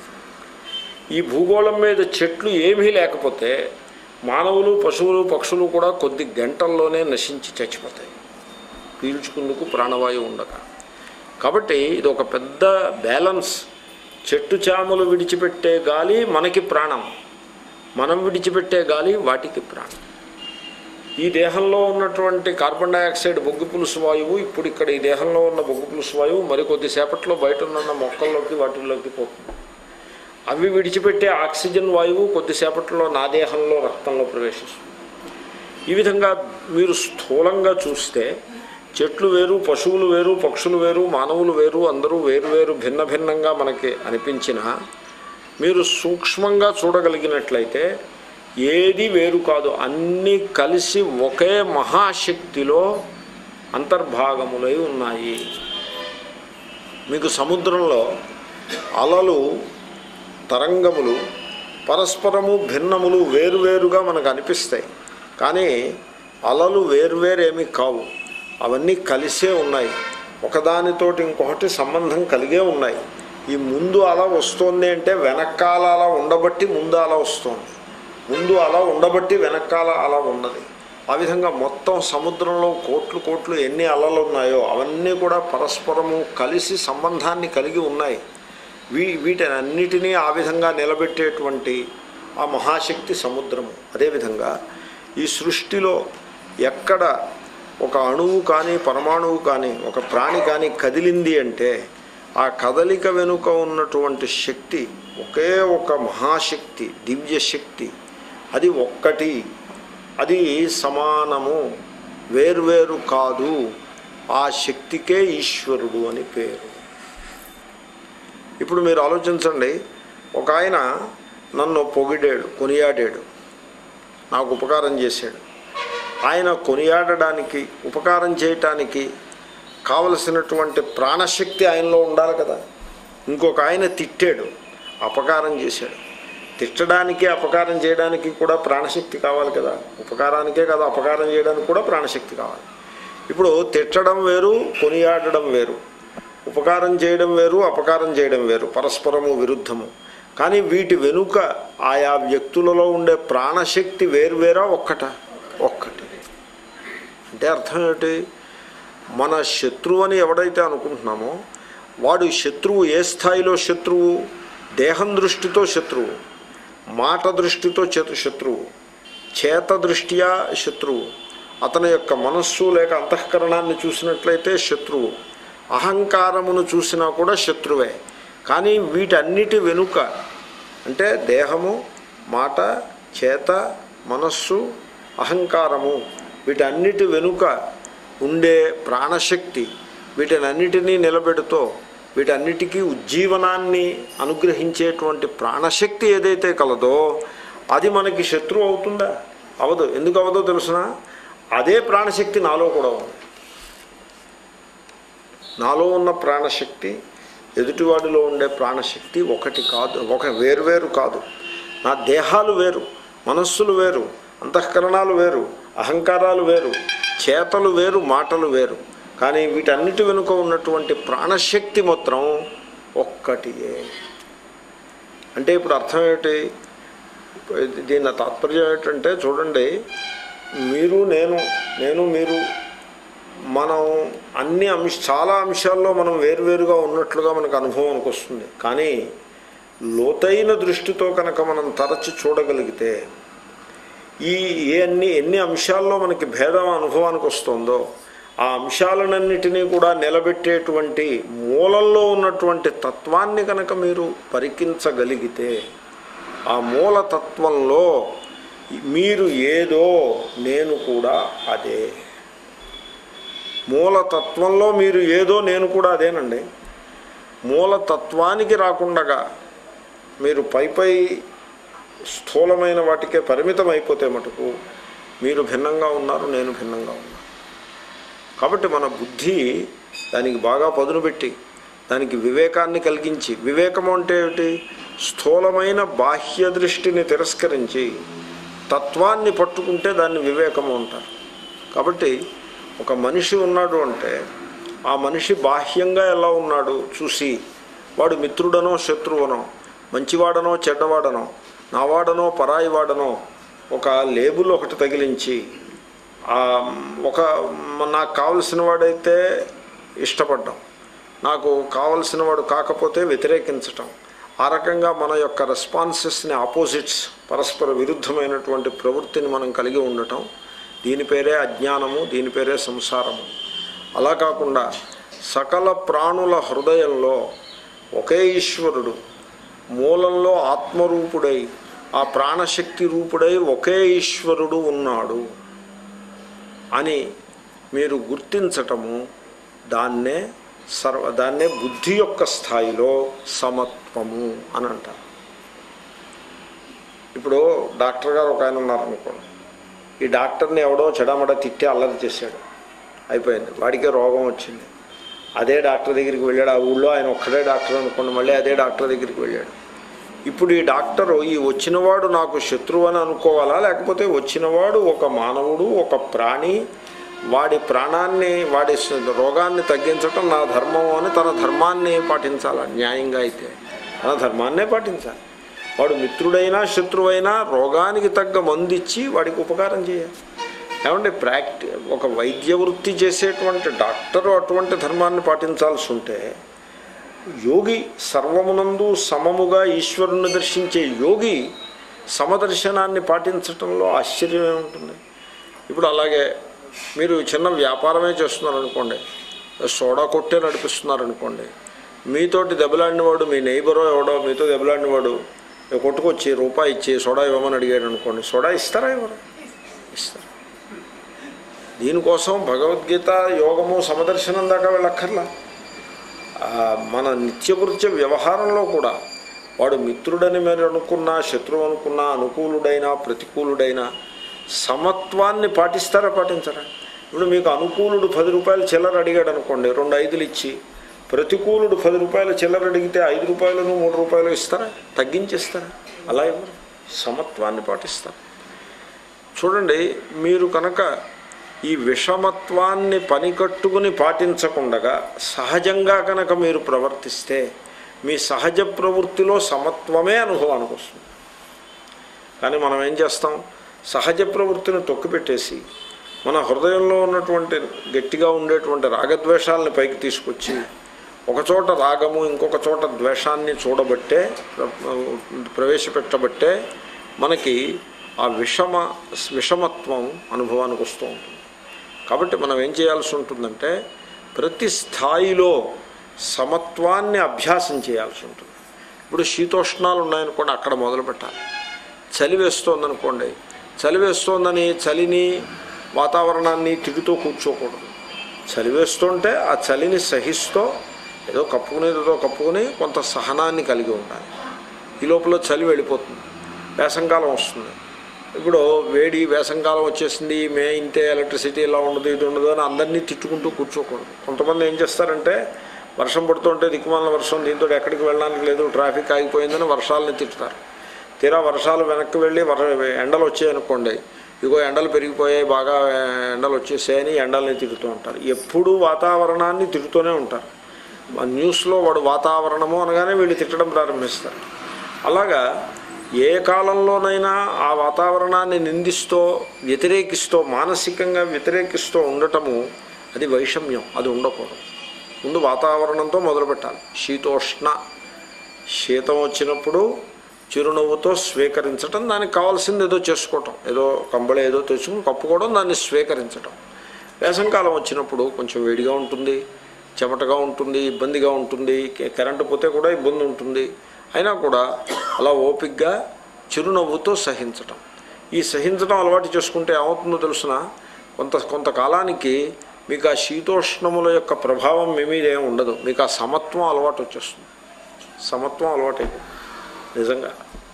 ఈ భూగోళం మీద చెట్లు ఏమీ లేకపోతే మానవులు, పశువులు, పక్షులు కూడా కొద్ది గంటల్లోనే నశించి చచ్చిపోతాయి, పీల్చుకుందుకు ప్రాణవాయువు ఉండగా. కాబట్టి ఇది ఒక పెద్ద బ్యాలెన్స్. చెట్టు చేమలు విడిచిపెట్టే గాలి మనకి ప్రాణం, మనం విడిచిపెట్టే గాలి వాటికి ప్రాణం. ఈ దేహంలో ఉన్నటువంటి కార్బన్ డైఆక్సైడ్ బొగ్గు పులుసు వాయువు ఇప్పుడు ఇక్కడ ఈ దేహంలో ఉన్న బొగ్గు పులుసు వాయువు మరికొద్దిసేపట్లో బయట ఉన్న మొక్కల్లోకి వాటిల్లోకి పోతుంది. అవి విడిచిపెట్టే ఆక్సిజన్ వాయువు కొద్దిసేపట్లో నా దేహంలో రక్తంలో ప్రవేశిస్తుంది. ఈ విధంగా మీరు స్థూలంగా చూస్తే చెట్లు వేరు, పశువులు వేరు, పక్షులు వేరు, మానవులు వేరు, అందరూ వేరు వేరు భిన్న భిన్నంగా మనకి అనిపించినా మీరు సూక్ష్మంగా చూడగలిగినట్లయితే ఏది వేరు కాదు, అన్నీ కలిసి ఒకే మహాశక్తిలో అంతర్భాగములై ఉన్నాయి. మీకు సముద్రంలో అలలు, తరంగములు పరస్పరము భిన్నములు వేరువేరుగా మనకు అనిపిస్తాయి, కానీ అలలు వేరువేరేమీ కావు, అవన్నీ కలిసే ఉన్నాయి, ఒకదానితోటి ఇంకొకటి సంబంధం కలిగే ఉన్నాయి. ఈ ముందు అలా వస్తుంది అంటే వెనకాల అలా ఉండబట్టి ముందు అలా వస్తుంది. ముందు అలా ఉండబట్టి వెనకాల అలా ఉన్నది. ఆ విధంగా మొత్తం సముద్రంలో కోట్లు కోట్లు ఎన్ని అలలు ఉన్నాయో అవన్నీ కూడా పరస్పరము కలిసి సంబంధాన్ని కలిగి ఉన్నాయి. వీ వీటన్నిటినీ ఆ విధంగా నిలబెట్టేటువంటి ఆ మహాశక్తి సముద్రము. అదేవిధంగా ఈ సృష్టిలో ఎక్కడ ఒక అణువు కానీ పరమాణువు కానీ ఒక ప్రాణి కానీ కదిలింది అంటే ఆ కదలిక వెనుక ఉన్నటువంటి శక్తి ఒకే ఒక మహాశక్తి, దివ్యశక్తి. అది ఒక్కటి, అది సమానము, వేర్వేరు కాదు. ఆ శక్తికే ఈశ్వరుడు అని పేరు. ఇప్పుడు మీరు ఆలోచించండి, ఒక ఆయన నన్ను పొగిడాడు, కొనియాడాడు, నాకు ఉపకారం చేశాడు. ఆయన కొనియాడడానికి, ఉపకారం చేయటానికి కావలసినటువంటి ప్రాణశక్తి ఆయనలో ఉండాలి కదా. ఇంకొక ఆయన తిట్టాడు, అపకారం చేశాడు. తిట్టడానికి అపకారం చేయడానికి కూడా ప్రాణశక్తి కావాలి కదా. ఉపకారానికే కదా, అపకారం చేయడానికి కూడా ప్రాణశక్తి కావాలి. ఇప్పుడు తిట్టడం వేరు, కొనియాడడం వేరు. ఉపకారం చేయడం వేరు, అపకారం చేయడం వేరు, పరస్పరము విరుద్ధము. కానీ వీటి వెనుక ఆయా వ్యక్తులలో ఉండే ప్రాణశక్తి వేరువేరా, ఒక్కట ఒక్కటి. అంటే అర్థం ఏమిటి? మన శత్రువు అని ఎవడైతే అనుకుంటున్నామో వాడు శత్రువు ఏ స్థాయిలో శత్రువు? దేహం దృష్టితో శత్రువు, మాట దృష్టితో శత్రువు, చేత దృష్ట్యా శత్రువు, అతని యొక్క మనస్సు లేక అంతఃకరణాన్ని చూసినట్లయితే శత్రువు, అహంకారమును చూసినా కూడా శత్రువే. కానీ వీటన్నిటి వెనుక అంటే దేహము, మాట, చేత, మనస్సు, అహంకారము, వీటన్నిటి వెనుక ఉండే ప్రాణశక్తి వీటన్నిటినీ నిలబెడుతూ వీటన్నిటికీ ఉజ్జీవనాన్ని అనుగ్రహించేటువంటి ప్రాణశక్తి ఏదైతే కలదో అది మనకి శత్రువు అవుతుందా? అవదు. ఎందుకు అవదో తెలుసునా? అదే ప్రాణశక్తి నాలో కూడా ఉంది. నాలో ఉన్న ప్రాణశక్తి ఎదుటివాడిలో ఉండే ప్రాణశక్తి ఒకటి కాదు, ఒక వేరువేరు కాదు. నా దేహాలు వేరు, మనస్సులు వేరు, అంతఃకరణాలు వేరు, అహంకారాలు వేరు, చేతలు వేరు, మాటలు వేరు. కానీ వీటన్నిటి వెనుక ఉన్నటువంటి ప్రాణశక్తి మాత్రం ఒక్కటియే. అంటే ఇప్పుడు అర్థం ఏమిటి? దీని తాత్పర్యం ఏంటంటే చూడండి, మీరు నేను నేను మీరు మనం అన్ని అంశ చాలా అంశాల్లో మనం వేరువేరుగా ఉన్నట్లుగా మనకు అనుభవానికి వస్తుంది. కానీ లోతైన దృష్టితో కనుక మనం తరచి చూడగలిగితే ఈ ఏ అన్ని ఎన్ని అంశాల్లో మనకి భేదం అనుభవానికి వస్తుందో ఆ అంశాలన్నిటినీ కూడా నిలబెట్టేటువంటి మూలంలో ఉన్నటువంటి తత్వాన్ని కనుక మీరు పరికించగలిగితే ఆ మూలతత్వంలో మీరు ఏదో నేను కూడా అదే. మూలతత్వంలో మీరు ఏదో నేను కూడా అదేనండి. మూలతత్వానికి రాకుండా మీరు పై పై స్థూలమైన వాటికే పరిమితం అయిపోతే మటుకు మీరు భిన్నంగా ఉన్నారు, నేను భిన్నంగా ఉన్నాను. కాబట్టి మన బుద్ధి దానికి బాగా పదును పెట్టి దానికి వివేకాన్ని కలిగించి, వివేకము అంటే ఏమిటి? స్థూలమైన బాహ్య దృష్టిని తిరస్కరించి తత్వాన్ని పట్టుకుంటే దాన్ని వివేకము అంటారు. కాబట్టి ఒక మనిషి ఉన్నాడు అంటే ఆ మనిషి బాహ్యంగా ఎలా ఉన్నాడు చూసి వాడు మిత్రుడనో శత్రువునో, మంచివాడనో చెడ్డవాడనో, నావాడనో పరాయివాడనో ఒక లేబుల్ ఒకటి తగిలించి ఒక నాకు కావలసిన వాడైతే ఇష్టపడ్డాం, నాకు కావలసిన వాడు కాకపోతే వ్యతిరేకించటం, ఆ రకంగా మన యొక్క రెస్పాన్సెస్ని ఆపోజిట్స్ పరస్పర విరుద్ధమైనటువంటి ప్రవృత్తిని మనం కలిగి ఉండటం, దీని పేరే అజ్ఞానము, దీని పేరే సంసారము. అలా కాకుండా సకల ప్రాణుల హృదయంలో ఒకే ఈశ్వరుడు మూలంలో ఆత్మరూపుడై ఆ ప్రాణశక్తి రూపుడై ఒకే ఈశ్వరుడు ఉన్నాడు అని మీరు గుర్తించటము, దాన్నే సర్వ దాన్నే బుద్ధి యొక్క స్థాయిలో సమత్వము అని అంటారు. ఇప్పుడు డాక్టర్ గారు ఒక ఆయన ఉన్నారనుకోండి, ఈ డాక్టర్ని ఎవడో చెడమడ తిట్టి అల్లరి చేశాడు, అయిపోయింది, వాడికే రోగం వచ్చింది. అదే డాక్టర్ దగ్గరికి వెళ్ళాడు, ఆ ఊళ్ళో ఆయన ఒక్కడే డాక్టర్ అనుకోండి, మళ్ళీ అదే డాక్టర్ దగ్గరికి వెళ్ళాడు. ఇప్పుడు ఈ డాక్టరు ఈ వచ్చినవాడు నాకు శత్రువు అని అనుకోవాలా, లేకపోతే వచ్చినవాడు ఒక మానవుడు, ఒక ప్రాణి, వాడి ప్రాణాన్ని వాడి రోగాన్ని తగ్గించటం నా ధర్మం అని తన ధర్మాన్ని పాటించాలి. న్యాయంగా అయితే తన ధర్మాన్నే పాటించాలి. వాడు మిత్రుడైనా శత్రువైనా రోగానికి తగ్గ మందు ఇచ్చి వాడికి ఉపకారం చేయాలి. ఏమంటే ప్రాక్టి ఒక వైద్య వృత్తి చేసేటువంటి డాక్టరు అటువంటి ధర్మాన్ని పాటించాల్సి ఉంటే యోగి సర్వమునందు సమముగా ఈశ్వరుని దర్శించే యోగి సమదర్శనాన్ని పాటించటంలో ఆశ్చర్యమే ఉంటుంది. ఇప్పుడు అలాగే మీరు చిన్న వ్యాపారమే చేస్తున్నారనుకోండి, సోడా కొట్టే నడిపిస్తున్నారనుకోండి, మీతోటి దెబ్బలాడినవాడు మీ నైబరో ఎవడో మీతో దెబ్బలాడినవాడు కొట్టుకొచ్చి రూపాయి ఇచ్చి సోడా ఇవ్వమని అడిగాడు అనుకోండి, సోడా ఇస్తారా ఇవ్వరా? ఇస్తారు. దీనికోసం భగవద్గీత యోగము సమదర్శనం దాకా వెళ్ళక్కర్లా. మన నిత్యకృత్య వ్యవహారంలో కూడా వాడు మిత్రుడని మీరు అనుకున్నా శత్రువు అనుకున్నా అనుకూలుడైనా ప్రతికూలుడైనా సమత్వాన్ని పాటిస్తారా పాటించరా? ఇప్పుడు మీకు అనుకూలుడు పది రూపాయలు చిల్లర అడిగాడు అనుకోండి, రెండు ఐదులు ఇచ్చి, ప్రతికూలుడు పది రూపాయలు చిల్లర అడిగితే ఐదు రూపాయలను మూడు రూపాయలు ఇస్తారా? తగ్గించేస్తారా? అలా ఇవ్వరు. సమత్వాన్ని పాటిస్తారు. చూడండి, మీరు కనుక ఈ విషమత్వాన్ని పనికట్టుకుని పాటించకుండగా సహజంగా కనుక మీరు ప్రవర్తిస్తే మీ సహజ ప్రవృత్తిలో సమత్వమే అనుభవానికి వస్తుంది. కానీ మనం ఏం చేస్తాం, సహజ ప్రవృత్తిని తొక్కిపెట్టేసి మన హృదయంలో ఉన్నటువంటి గట్టిగా ఉండేటువంటి రాగద్వేషాలని పైకి తీసుకొచ్చి ఒకచోట రాగము ఇంకొక చోట ద్వేషాన్ని చూడబట్టే ప్రవేశపెట్టబట్టే మనకి ఆ విషమ విషమత్వం అనుభవానికి వస్తూ ఉంటుంది. కాబట్టి మనం ఏం చేయాల్సి ఉంటుందంటే ప్రతి స్థాయిలో సమత్వాన్ని అభ్యాసం చేయాల్సి ఉంటుంది. ఇప్పుడు శీతోష్ణాలు ఉన్నాయనుకోండి, అక్కడ మొదలు పెట్టాలి. చలి వేస్తోందనుకోండి, చలి వేస్తోందని చలిని వాతావరణాన్ని తిడుతూ కూర్చోకూడదు. చలి వేస్తుంటే ఆ చలిని సహిస్తూ ఏదో కప్పుకునేదో కప్పుకొని కొంత సహనాన్ని కలిగి ఉండాలి. ఈ లోపల చలి వెళ్ళిపోతుంది, వేసంకాలం వస్తుంది. ఇప్పుడు వేడి వేసంకాలం వచ్చేసింది, మే ఇంతే ఎలక్ట్రిసిటీ ఇలా ఉండదు ఇది ఉండదు అని అందరినీ తిట్టుకుంటూ కూర్చోకూడదు. కొంతమంది ఏం చేస్తారంటే వర్షం పడుతుంటే దిక్కుమాలిన వర్షం, దీంతో ఎక్కడికి వెళ్ళడానికి లేదు, ట్రాఫిక్ ఆగిపోయిందని వర్షాలని తిట్టుతారు. తీరా వర్షాలు వెనక్కి వెళ్ళి వర్ ఎండలు వచ్చాయనుకోండి, ఇగో ఎండలు పెరిగిపోయాయి, బాగా ఎండలు వచ్చేసాయని ఎండల్ని తిడుతూ ఉంటారు. ఎప్పుడూ వాతావరణాన్ని తిడుతూనే ఉంటారు. న్యూస్లో వాడు వాతావరణము అనగానే వీళ్ళు తిట్టడం ప్రారంభిస్తారు. అలాగా ఏ కాలంలోనైనా ఆ వాతావరణాన్ని నిందిస్తూ వ్యతిరేకిస్తూ మానసికంగా వ్యతిరేకిస్తూ ఉండటము అది వైషమ్యం, అది ఉండకూడదు. ముందు వాతావరణంతో మొదలుపెట్టాలి. శీతోష్ణ, శీతం వచ్చినప్పుడు చిరునవ్వుతో స్వీకరించటం, దానికి కావాల్సింది ఏదో చేసుకోవటం, ఏదో కంబళి ఏదో తెచ్చుకుని కప్పుకోవడం, దాన్ని స్వీకరించటం. వేసంకాలం వచ్చినప్పుడు కొంచెం వేడిగా ఉంటుంది, చెమటగా ఉంటుంది, ఇబ్బందిగా ఉంటుంది, కరెంటు పోతే కూడా ఇబ్బంది ఉంటుంది. అయినా కూడా అలా ఓపికగా చిరునవ్వుతో సహించటం. ఈ సహించడం అలవాటు చేసుకుంటే ఏమవుతుందో తెలుసిన, కొంత కొంతకాలానికి మీకు ఆ శీతోష్ణముల యొక్క ప్రభావం మీ మీద ఏమి ఉండదు. మీకు ఆ సమత్వం అలవాటు వచ్చేస్తుంది. సమత్వం అలవాటు అయిపోతుంది నిజంగా.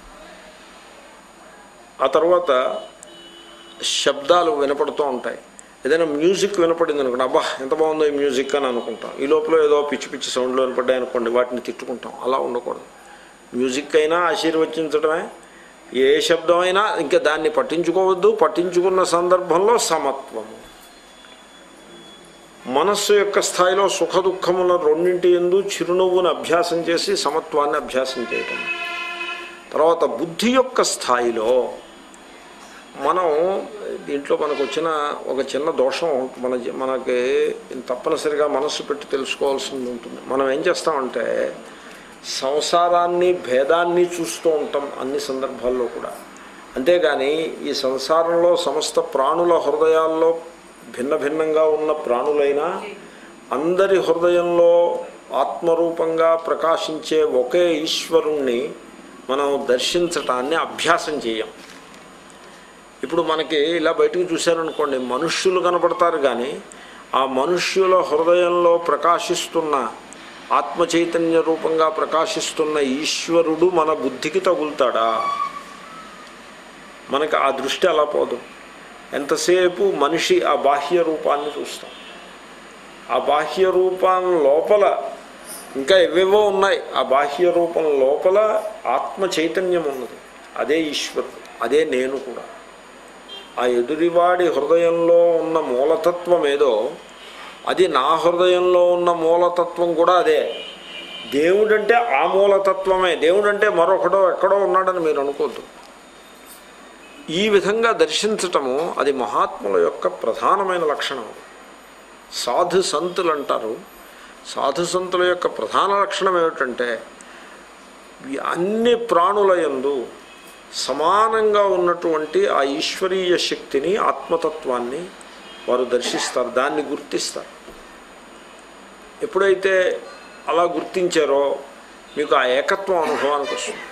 ఆ తర్వాత శబ్దాలు వినపడుతూ ఉంటాయి. ఏదైనా మ్యూజిక్ వినపడింది అనుకోండి, అబ్బా ఎంత బాగుందో ఈ మ్యూజిక్ అని అనుకుంటాం. ఈ లోపల ఏదో పిచ్చి పిచ్చి సౌండ్లు వినపడ్డాయి అనుకోండి, వాటిని తిట్టుకుంటాం. అలా ఉండకూడదు. మ్యూజిక్ అయినా ఆశీర్వచించడమే, ఏ శబ్దమైనా ఇంకా దాన్ని పట్టించుకోవద్దు. పట్టించుకున్న సందర్భంలో సమత్వము. మనస్సు యొక్క స్థాయిలో సుఖ దుఃఖముల రెండింటి యందు చిరునవ్వును అభ్యాసం చేసి సమత్వాన్ని అభ్యాసం చేయటం. తర్వాత బుద్ధి యొక్క స్థాయిలో మనం దీంట్లో మనకు వచ్చిన ఒక చిన్న దోషం మన మనకి తప్పనిసరిగా మనస్సు పెట్టి తెలుసుకోవాల్సింది ఉంటుంది. మనం ఏం చేస్తామంటే సంసారాన్ని భేదాన్ని చూస్తూ ఉంటాం అన్ని సందర్భాల్లో కూడా. అంతేగాని ఈ సంసారంలో సమస్త ప్రాణుల హృదయాల్లో భిన్న భిన్నంగా ఉన్న ప్రాణులైనా అందరి హృదయంలో ఆత్మరూపంగా ప్రకాశించే ఒకే ఈశ్వరుణ్ణి మనం దర్శించటాన్ని అభ్యాసం చేయం. ఇప్పుడు మనకి ఇలా బయటకు చూశారనుకోండి, మనుష్యులు కనపడతారు, కానీ ఆ మనుష్యుల హృదయంలో ప్రకాశిస్తున్న ఆత్మ చైతన్య రూపంగా ప్రకాశిస్తున్న ఈశ్వరుడు మన బుద్ధికి తగులుతాడా? మనకి ఆ దృష్టి అలా పోదు. ఎంతసేపు మనిషి ఆ బాహ్య రూపాన్ని చూస్తాం. ఆ బాహ్య రూపం లోపల ఇంకా ఎవేవో ఉన్నాయి. ఆ బాహ్య రూపం లోపల ఆత్మ చైతన్యం ఉన్నది, అదే ఈశ్వరుడు, అదే నేను కూడా. ఆ ఎదురివాడి హృదయంలో ఉన్న మూలతత్వం ఏదో అది నా హృదయంలో ఉన్న మూలతత్వం కూడా అదే. దేవుడంటే ఆ మూలతత్వమే, దేవుడంటే మరొకడో ఎక్కడో ఉన్నాడని మీరు అనుకోద్దు. ఈ విధంగా దర్శించటము అది మహాత్ముల యొక్క ప్రధానమైన లక్షణం. సాధు సంతులు అంటారు. సాధు సంతుల యొక్క ప్రధాన లక్షణం ఏమిటంటే అన్ని ప్రాణుల యందు సమానంగా ఉన్నటువంటి ఆ ఈశ్వరీయ శక్తిని, ఆత్మతత్వాన్ని వారు దర్శిస్తారు, దాన్ని గుర్తిస్తారు. ఎప్పుడైతే అలా గుర్తించారో మీకు ఆ ఏకత్వం అనుభవానికి వస్తుంది.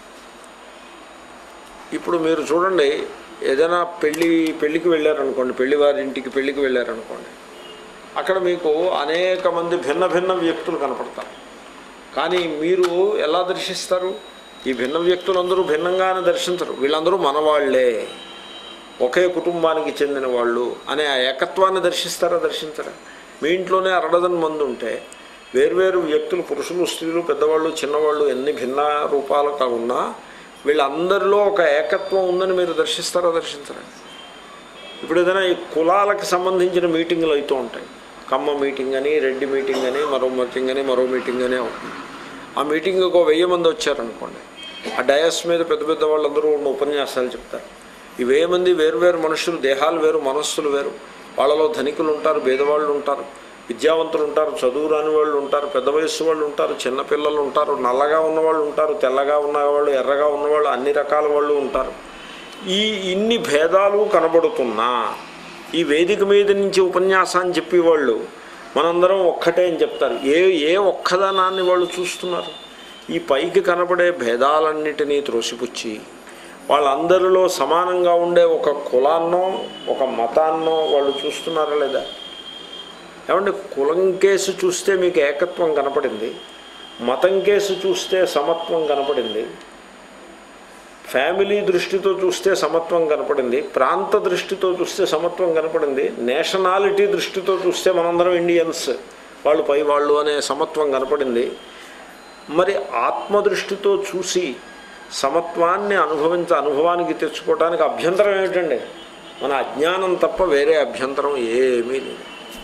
ఇప్పుడు మీరు చూడండి, ఏదైనా పెళ్ళి పెళ్ళికి వెళ్ళారనుకోండి, పెళ్లి వారి ఇంటికి పెళ్ళికి వెళ్ళారనుకోండి, అక్కడ మీకు అనేక మంది భిన్న భిన్న వ్యక్తులు కనపడతారు. కానీ మీరు ఎలా దర్శిస్తారు? ఈ భిన్న వ్యక్తులందరూ భిన్నంగానే దర్శించరు. వీళ్ళందరూ మనవాళ్లే, ఒకే కుటుంబానికి చెందిన వాళ్ళు అనే ఆ ఏకత్వాన్ని దర్శిస్తారా, దర్శించరా? మీ ఇంట్లోనే అరడజన్ మంది ఉంటే వేర్వేరు వ్యక్తులు, పురుషులు, స్త్రీలు, పెద్దవాళ్ళు, చిన్నవాళ్ళు, ఎన్ని భిన్న రూపాలుగా ఉన్నా వీళ్ళందరిలో ఒక ఏకత్వం ఉందని మీరు దర్శిస్తారా, దర్శించరా? ఇప్పుడు ఏదైనా ఈ కులాలకు సంబంధించిన మీటింగులు అవుతూ ఉంటాయి. కమ్మ మీటింగ్ అని, రెడ్డి మీటింగ్ అని, మరో మీటింగ్ అని, మరో మీటింగ్ అని అవుతుంది. ఆ మీటింగ్కి ఒక వెయ్యి మంది వచ్చారనుకోండి, ఆ డయాస్ మీద పెద్ద పెద్ద వాళ్ళందరూ ఉన్న ఉపన్యాసాలు చెప్తారు. ఈ వెయ్యి మంది వేరు వేరు మనుషులు, దేహాలు వేరు, మనస్సులు వేరు. వాళ్ళలో ధనికులు ఉంటారు, పేదవాళ్ళు ఉంటారు, విద్యావంతులు ఉంటారు, చదువు రాని వాళ్ళు ఉంటారు, పెద్ద వయస్సు వాళ్ళు ఉంటారు, చిన్నపిల్లలు ఉంటారు, నల్లగా ఉన్నవాళ్ళు ఉంటారు, తెల్లగా ఉన్నవాళ్ళు, ఎర్రగా ఉన్నవాళ్ళు, అన్ని రకాల వాళ్ళు ఉంటారు. ఈ ఇన్ని భేదాలు కనబడుతున్నా ఈ వేదిక మీద నుంచి ఉపన్యాసాన్ని చెప్పేవాళ్ళు మనందరం ఒక్కటే అని చెప్తారు. ఏ ఏ ఒక్కదనాన్ని వాళ్ళు చూస్తున్నారు? ఈ పైకి కనబడే భేదాలన్నిటినీ త్రోసిపుచ్చి వాళ్ళందరిలో సమానంగా ఉండే ఒక కులాన్నో ఒక మతాన్నో వాళ్ళు చూస్తున్నారా లేదా? ఏమంటే కులం కేసు చూస్తే మీకు ఏకత్వం కనపడింది, మతం కేసు చూస్తే సమత్వం కనపడింది, ఫ్యామిలీ దృష్టితో చూస్తే సమత్వం కనపడింది, ప్రాంత దృష్టితో చూస్తే సమత్వం కనపడింది, నేషనాలిటీ దృష్టితో చూస్తే మనందరం ఇండియన్స్, వాళ్ళు పై వాళ్ళు అనే సమత్వం కనపడింది. మరి ఆత్మదృష్టితో చూసి సమత్వాన్ని అనుభవించ అనుభవానికి తెచ్చుకోవడానికి అభ్యంతరం ఏమిటండి? మన అజ్ఞానం తప్ప వేరే అభ్యంతరం ఏమీ లేదు.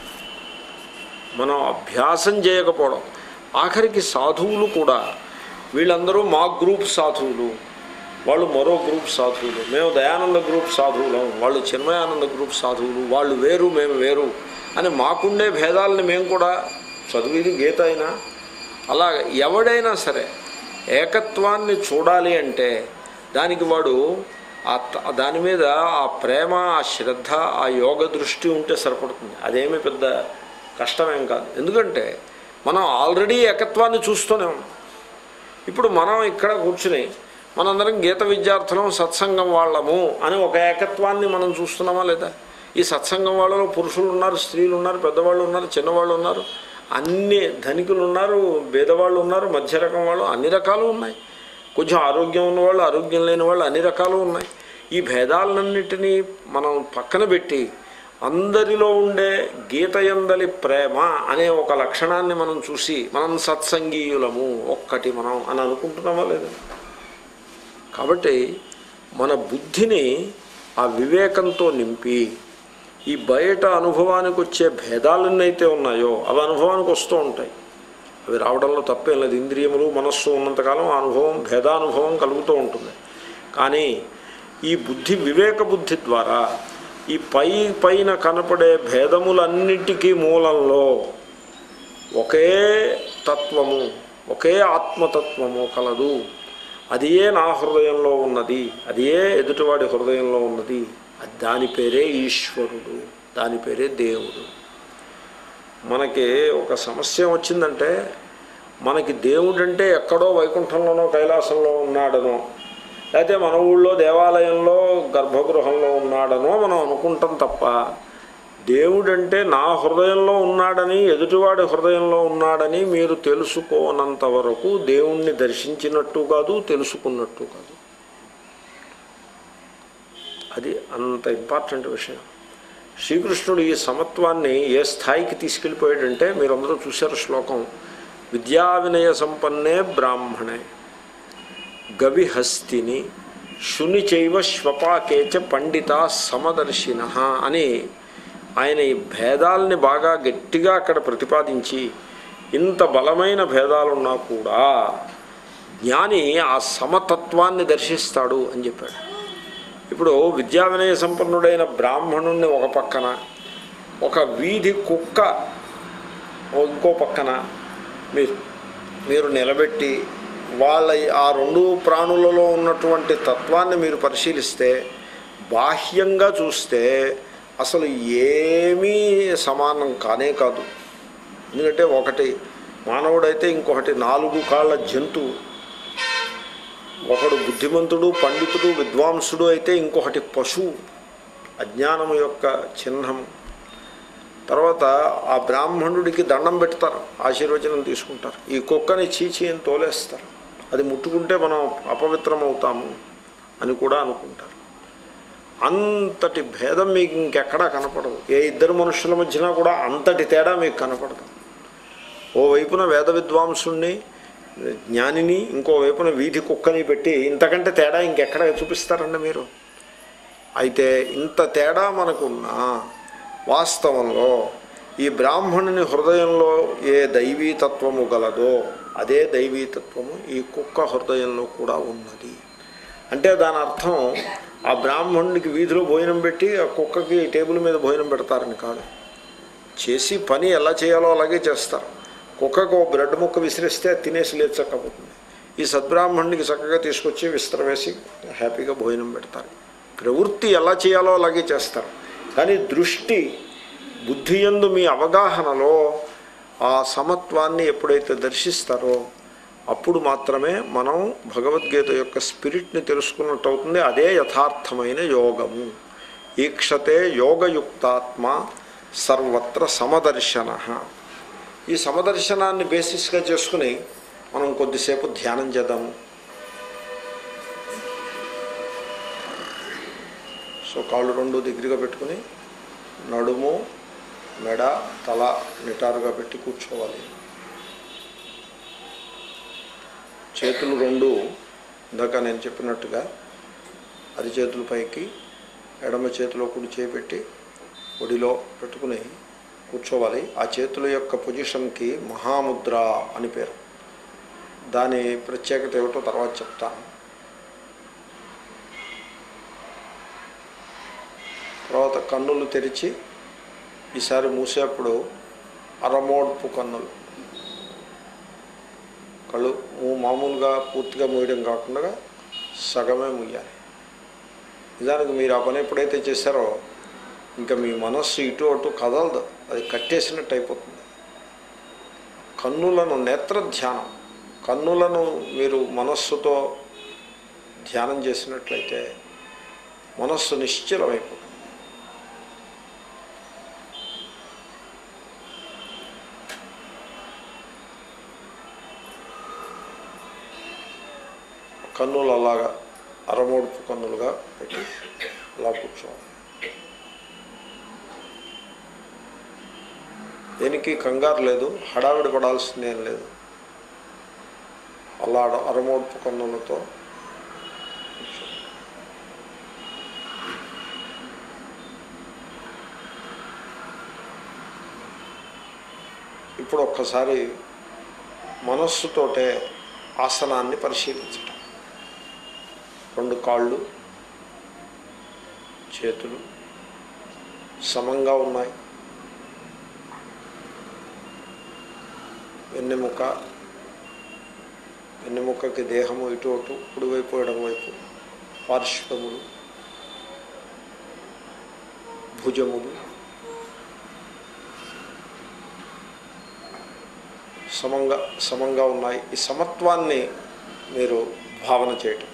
మనం అభ్యాసం చేయకపోవడం. ఆఖరికి సాధువులు కూడా, వీళ్ళందరూ మా గ్రూప్ సాధువులు, వాళ్ళు మరో గ్రూప్ సాధువులు, మేము దయానంద గ్రూప్ సాధువులం, వాళ్ళు చిన్మయానంద గ్రూప్ సాధువులు, వాళ్ళు వేరు మేము వేరు అని మాకుండే భేదాలని మేము కూడా, చదివిది గీత అయినా అలా ఎవడైనా సరే ఏకత్వాన్ని చూడాలి అంటే దానికి వాడు దాని మీద ఆ ప్రేమ, ఆ శ్రద్ధ, ఆ యోగ దృష్టి ఉంటే సరిపడుతుంది. అదేమీ పెద్ద కష్టమేం కాదు. ఎందుకంటే మనం ఆల్రెడీ ఏకత్వాన్ని చూస్తూనే ఉన్నాం. ఇప్పుడు మనం ఇక్కడ కూర్చుని మనందరం గీత విద్యార్థులం, సత్సంగం వాళ్ళము అని ఒక ఏకత్వాన్ని మనం చూస్తున్నామా లేదా? ఈ సత్సంగం వాళ్ళలో పురుషులు ఉన్నారు, స్త్రీలు ఉన్నారు, పెద్దవాళ్ళు ఉన్నారు, చిన్నవాళ్ళు ఉన్నారు, అన్ని ధనికులు ఉన్నారు, పేదవాళ్ళు ఉన్నారు, మధ్య రకం వాళ్ళు, అన్ని రకాలు ఉన్నాయి. కొంచెం ఆరోగ్యం ఉన్నవాళ్ళు, ఆరోగ్యం లేని వాళ్ళు, అన్ని రకాలు ఉన్నాయి. ఈ భేదాలన్నింటినీ మనం పక్కన పెట్టి అందరిలో ఉండే గీతయందలి ప్రేమ అనే ఒక లక్షణాన్ని మనం చూసి మనం సత్సంగీయులము, ఒక్కటి మనం అని అనుకుంటున్నామా లేదా? కాబట్టి మన బుద్ధిని ఆ వివేకంతో నింపి ఈ బయట అనుభవానికి వచ్చే భేదాలన్నైతే ఉన్నాయో అవి అనుభవానికి వస్తూ ఉంటాయి. అవి రావడంలో తప్పేం లేదు. ఇంద్రియములు, మనస్సు ఉన్నంతకాలం ఆ అనుభవం, భేదానుభవం కలుగుతూ ఉంటుంది. కానీ ఈ బుద్ధి, వివేక బుద్ధి ద్వారా ఈ పై పైన కనపడే భేదములన్నిటికీ మూలంలో ఒకే తత్వము, ఒకే ఆత్మతత్వము కలదు. అదియే నా హృదయంలో ఉన్నది, అదియే ఎదుటివాడి హృదయంలో ఉన్నది. దాని పేరే ఈశ్వరుడు, దాని పేరే దేవుడు. మనకి ఒక సమస్య వచ్చిందంటే మనకి దేవుడంటే ఎక్కడో వైకుంఠంలోనో కైలాసంలో ఉన్నాడనో, లేకపోతే మన ఊళ్ళో దేవాలయంలో గర్భగృహంలో ఉన్నాడనో మనం అనుకుంటాం తప్ప దేవుడంటే నా హృదయంలో ఉన్నాడని, ఎదుటివాడి హృదయంలో ఉన్నాడని మీరు తెలుసుకోనంత వరకు దేవుణ్ణి దర్శించినట్టు కాదు, తెలుసుకున్నట్టు కాదు. అది అంత ఇంపార్టెంట్ విషయం. శ్రీకృష్ణుడు ఈ సమత్వాన్ని ఏ స్థాయికి తీసుకెళ్ళిపోయాడంటే, మీరందరూ చూశారు శ్లోకం, విద్యా వినయ సంపన్నే బ్రాహ్మణే గవిహస్తిని శుని చైవ శ్వపాకేచ పండిత సమదర్శిన అని ఆయన ఈ భేదాలని బాగా గట్టిగా అక్కడ ప్రతిపాదించి ఇంత బలమైన భేదాలున్నా కూడా జ్ఞాని ఆ సమతత్వాన్ని దర్శిస్తాడు అని చెప్పాడు. ఇప్పుడు విద్యా వినయ సంపన్నుడైన బ్రాహ్మణుణ్ణి ఒక పక్కన, ఒక వీధి కుక్క ఇంకో పక్కన మీరు మీరు నిలబెట్టి వాళ్ళ ఆ రెండు ప్రాణులలో ఉన్నటువంటి తత్వాన్ని మీరు పరిశీలిస్తే, బాహ్యంగా చూస్తే అసలు ఏమీ సమానం కానే కాదు. ఎందుకంటే ఒకటి మానవుడైతే ఇంకొకటి నాలుగు కాళ్ళ జంతువు, ఒకడు బుద్ధిమంతుడు పండితుడు విద్వాంసుడు అయితే ఇంకొకటి పశువు, అజ్ఞానము యొక్క చిహ్నము. తర్వాత ఆ బ్రాహ్మణుడికి దండం పెడతారు, ఆశీర్వచనం తీసుకుంటారు. ఈ కుక్కని చీచి అని తోలేస్తారు, అది ముట్టుకుంటే మనం అపవిత్రం అవుతాము అని కూడా అనుకుంటారు. అంతటి భేదం మీకు ఇంకెక్కడా కనపడదు. ఏ ఇద్దరు మనుషుల మధ్యన కూడా అంతటి తేడా మీకు కనపడదు. ఓవైపున వేద విద్వాంసుణ్ణి జ్ఞానిని, ఇంకోవైపున వీధి కుక్కని పెట్టి ఇంతకంటే తేడా ఇంకెక్కడ చూపిస్తారండి మీరు? అయితే ఇంత తేడా మనకున్నా వాస్తవంలో ఈ బ్రాహ్మణుని హృదయంలో ఏ దైవీతత్వము గలదో అదే దైవీతత్వము ఈ కుక్క హృదయంలో కూడా ఉన్నది. అంటే దాని అర్థం ఆ బ్రాహ్మణుడికి వీధిలో భోజనం పెట్టి ఆ కుక్కకి టేబుల్ మీద భోజనం పెడతారని కాదు. చేసి పని ఎలా చేయాలో అలాగే చేస్తారు. కుక్కకు ఓ బ్రెడ్ ముక్క విసిరిస్తే తినేసి లేచకపోతుంది. ఈ సద్బ్రాహ్మణుడికి చక్కగా తీసుకొచ్చి విస్తర వేసి హ్యాపీగా భోజనం పెడతారు. ప్రవృత్తి ఎలా చేయాలో అలాగే చేస్తారు. కానీ దృష్టి బుద్ధి యందు మీ అవగాహనలో ఆ సమత్వాన్ని ఎప్పుడైతే దర్శిస్తారో అప్పుడు మాత్రమే మనం భగవద్గీత యొక్క స్పిరిట్ని తెలుసుకున్నట్టు అవుతుంది. అదే యథార్థమైన యోగము. ఈక్షతే యోగయుక్తాత్మ సర్వత్ర సమదర్శన. ఈ సమదర్శనాన్ని బేసిస్గా చేసుకుని మనం కొద్దిసేపు ధ్యానం చేద్దాము. సో కాళ్ళు రెండు దగ్గరగా పెట్టుకుని నడుము మెడ తల నిటారుగా పెట్టి కూర్చోవాలి. చేతులు రెండు ఇందాక నేను చెప్పినట్టుగా అది చేతుల పైకి, ఎడమ చేతిలో కుడి చేపెట్టి ఒడిలో పెట్టుకుని కూర్చోవాలి. ఆ చేతుల యొక్క పొజిషన్కి మహాముద్ర అని పేరు. దాని ప్రత్యేకత ఏమిటో తర్వాత చెప్తాను. తర్వాత కన్నులు తెరిచి ఈసారి మూసేప్పుడు అరమోడ్పు కన్నులు, కళ్ళు మామూలుగా పూర్తిగా మూయడం కాకుండా సగమే మూయాలి. నిజానికి మీరు ఆ పని ఎప్పుడైతే చేశారో ఇంకా మీ మనస్సు ఇటు అటు కదలదు, అది కట్టేసినట్టు అయిపోతుంది. కన్నులను నేత్ర ధ్యానం, కన్నులను మీరు మనస్సుతో ధ్యానం చేసినట్లయితే మనస్సు నిశ్చలమైపోతుంది. కన్నులు అలాగా అరమోడుపు కన్నులుగా పెట్టి అలా కూర్చోవాలి. దేనికి కంగారు లేదు, హడావిడి పడాల్సింది ఏం లేదు. అలా అరమోడుపు కన్నులతో ఇప్పుడు ఒక్కసారి మనస్సుతోటే ఆసనాన్ని పరిశీలించటం. రెండు కాళ్ళు చేతులు సమంగా ఉన్నాయి. వెన్నెముక వెన్నెముకకి దేహము ఇటు అటు కుడివైపు ఎడమవైపు, పార్శ్వములు భుజములు సమంగా సమంగా ఉన్నాయి. ఈ సమత్వాన్ని మీరు భావన చేయటం.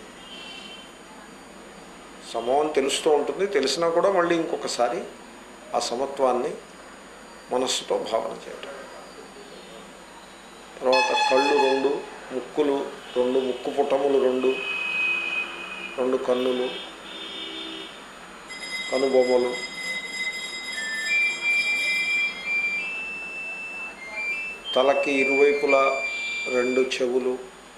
సమం తెలుస్తూ ఉంటుంది, తెలిసినా కూడా మళ్ళీ ఇంకొకసారి ఆ సమత్వాన్ని మనస్సుతో భావన చేయటం. తర్వాత కళ్ళు రెండు, ముక్కులు రెండు, ముక్కు పుటములు రెండు, రెండు కన్నులు, కనుబొమ్మలు, తలకి ఇరువైపులా రెండు చెవులు,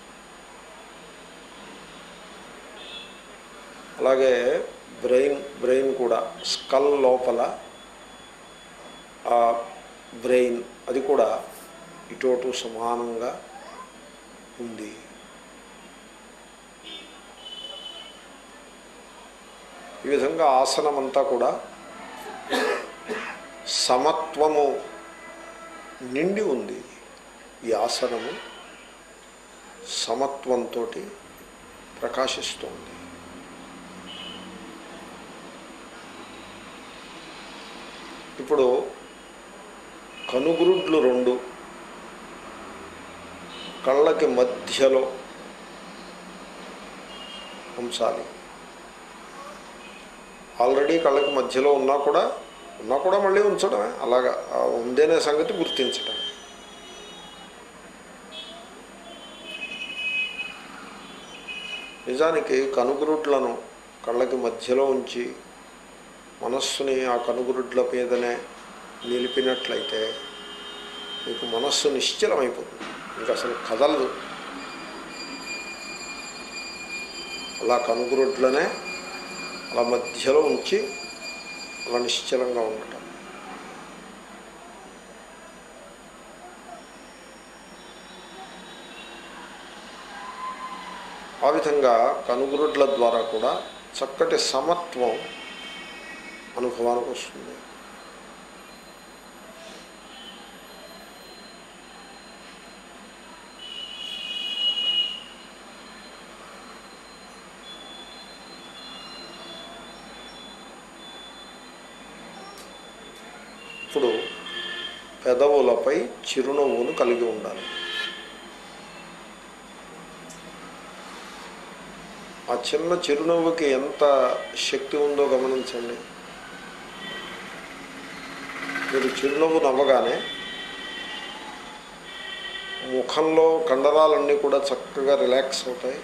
అలాగే బ్రెయిన్ బ్రెయిన్ కూడా స్కల్ లోపల ఆ బ్రెయిన్ అది కూడా ఇటోటు సమానంగా ఉంది. ఈ విధంగా ఆసనమంతా కూడా సమత్వము నిండి ఉంది. ఈ ఆసనము సమత్వంతో ప్రకాశిస్తుంది. ఇప్పుడు కనుగురుడ్లు రెండు కళ్ళకి మధ్యలో ఉంచాలి. ఆల్రెడీ కళ్ళకి మధ్యలో ఉన్నా కూడా ఉన్నా కూడా మళ్ళీ ఉంచడమే, అలాగా ఉందనే సంగతి గుర్తించడం. నిజానికి కనుగురుడ్లను కళ్ళకి మధ్యలో ఉంచి మనస్సుని ఆ కనుగురుడ్ల మీదనే నిలిపినట్లయితే మీకు మనస్సు నిశ్చలమైపోతుంది, ఇంకా అసలు కదలదు. అలా కనుగురుడ్లనే అలా మధ్యలో ఉంచి అలా నిశ్చలంగా ఉండటం. ఆ విధంగా కనుగురుడ్ల ద్వారా కూడా చక్కటి సమత్వం అనుభవానికి వస్తుంది. ఇప్పుడు పెదవులపై చిరునవ్వును కలిగి ఉండాలి. ఆ చిన్న చిరునవ్వుకి ఎంత శక్తి ఉందో గమనించండి. మీరు చిరునవ్వు నవ్వగానే ముఖంలో కండరాలన్నీ కూడా చక్కగా రిలాక్స్ అవుతాయి.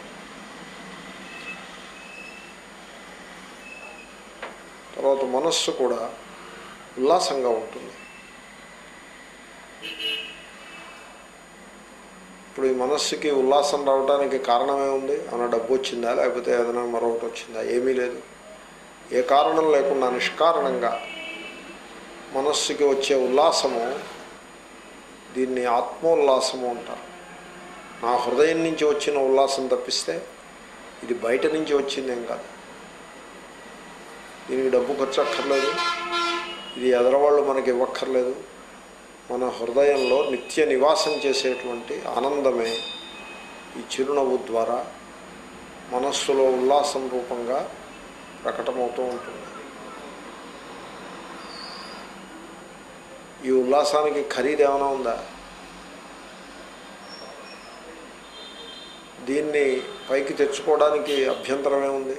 తర్వాత మనస్సు కూడా ఉల్లాసంగా ఉంటుంది. ఇప్పుడు ఈ మనస్సుకి ఉల్లాసం రావడానికి కారణమే ఉంది. ఏమైనా డబ్బు వచ్చిందా, లేకపోతే ఏదైనా మరొకటి వచ్చిందా? ఏమీ లేదు. ఏ కారణం లేకుండా నిష్కారణంగా మనస్సుకి వచ్చే ఉల్లాసము, దీన్ని ఆత్మోల్లాసము అంటారు. నా హృదయం నుంచి వచ్చిన ఉల్లాసం తప్పిస్తే ఇది బయట నుంచి వచ్చిందేం కాదు. దీనికి డబ్బు ఖర్చు అక్కర్లేదు, ఇది ఎదరవాళ్ళు మనకి ఇవ్వక్కర్లేదు. మన హృదయంలో నిత్య నివాసం చేసేటువంటి ఆనందమే ఈ చిరునవ్వు ద్వారా మనస్సులో ఉల్లాసం రూపంగా ప్రకటమవుతూ ఉంటుంది. ఈ ఉల్లాసానికి ఖరీదు ఏమైనా ఉందా? దీన్ని పైకి తెచ్చుకోవడానికి అభ్యంతరమే ఉంది?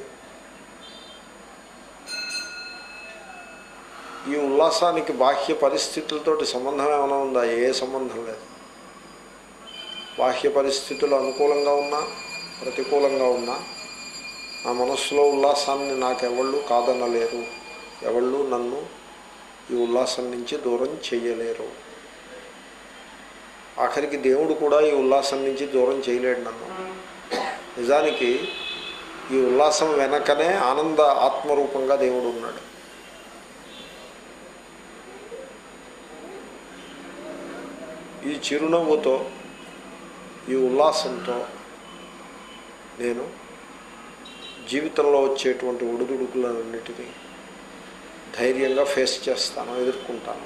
ఈ ఉల్లాసానికి బాహ్య పరిస్థితులతోటి సంబంధం ఏమైనా ఉందా? ఏ సంబంధం లేదు. బాహ్య పరిస్థితులు అనుకూలంగా ఉన్నా ప్రతికూలంగా ఉన్నా నా మనస్సులో ఉల్లాసాన్ని నాకెవళ్ళు కాదనలేరు. ఎవళ్ళు నన్ను ఈ ఉల్లాసం నుంచి దూరం చేయలేరు. ఆఖరికి దేవుడు కూడా ఈ ఉల్లాసం నుంచి దూరం చేయలేడు నన్ను. నిజానికి ఈ ఉల్లాసం వెనకనే ఆనంద ఆత్మరూపంగా దేవుడు ఉన్నాడు. ఈ చిరునవ్వుతో ఈ ఉల్లాసంతో నేను జీవితంలో వచ్చేటువంటి ఒడిదుడుకులన్నిటినీ ధైర్యంగా ఫేస్ చేస్తాను, ఎదుర్కొంటాను.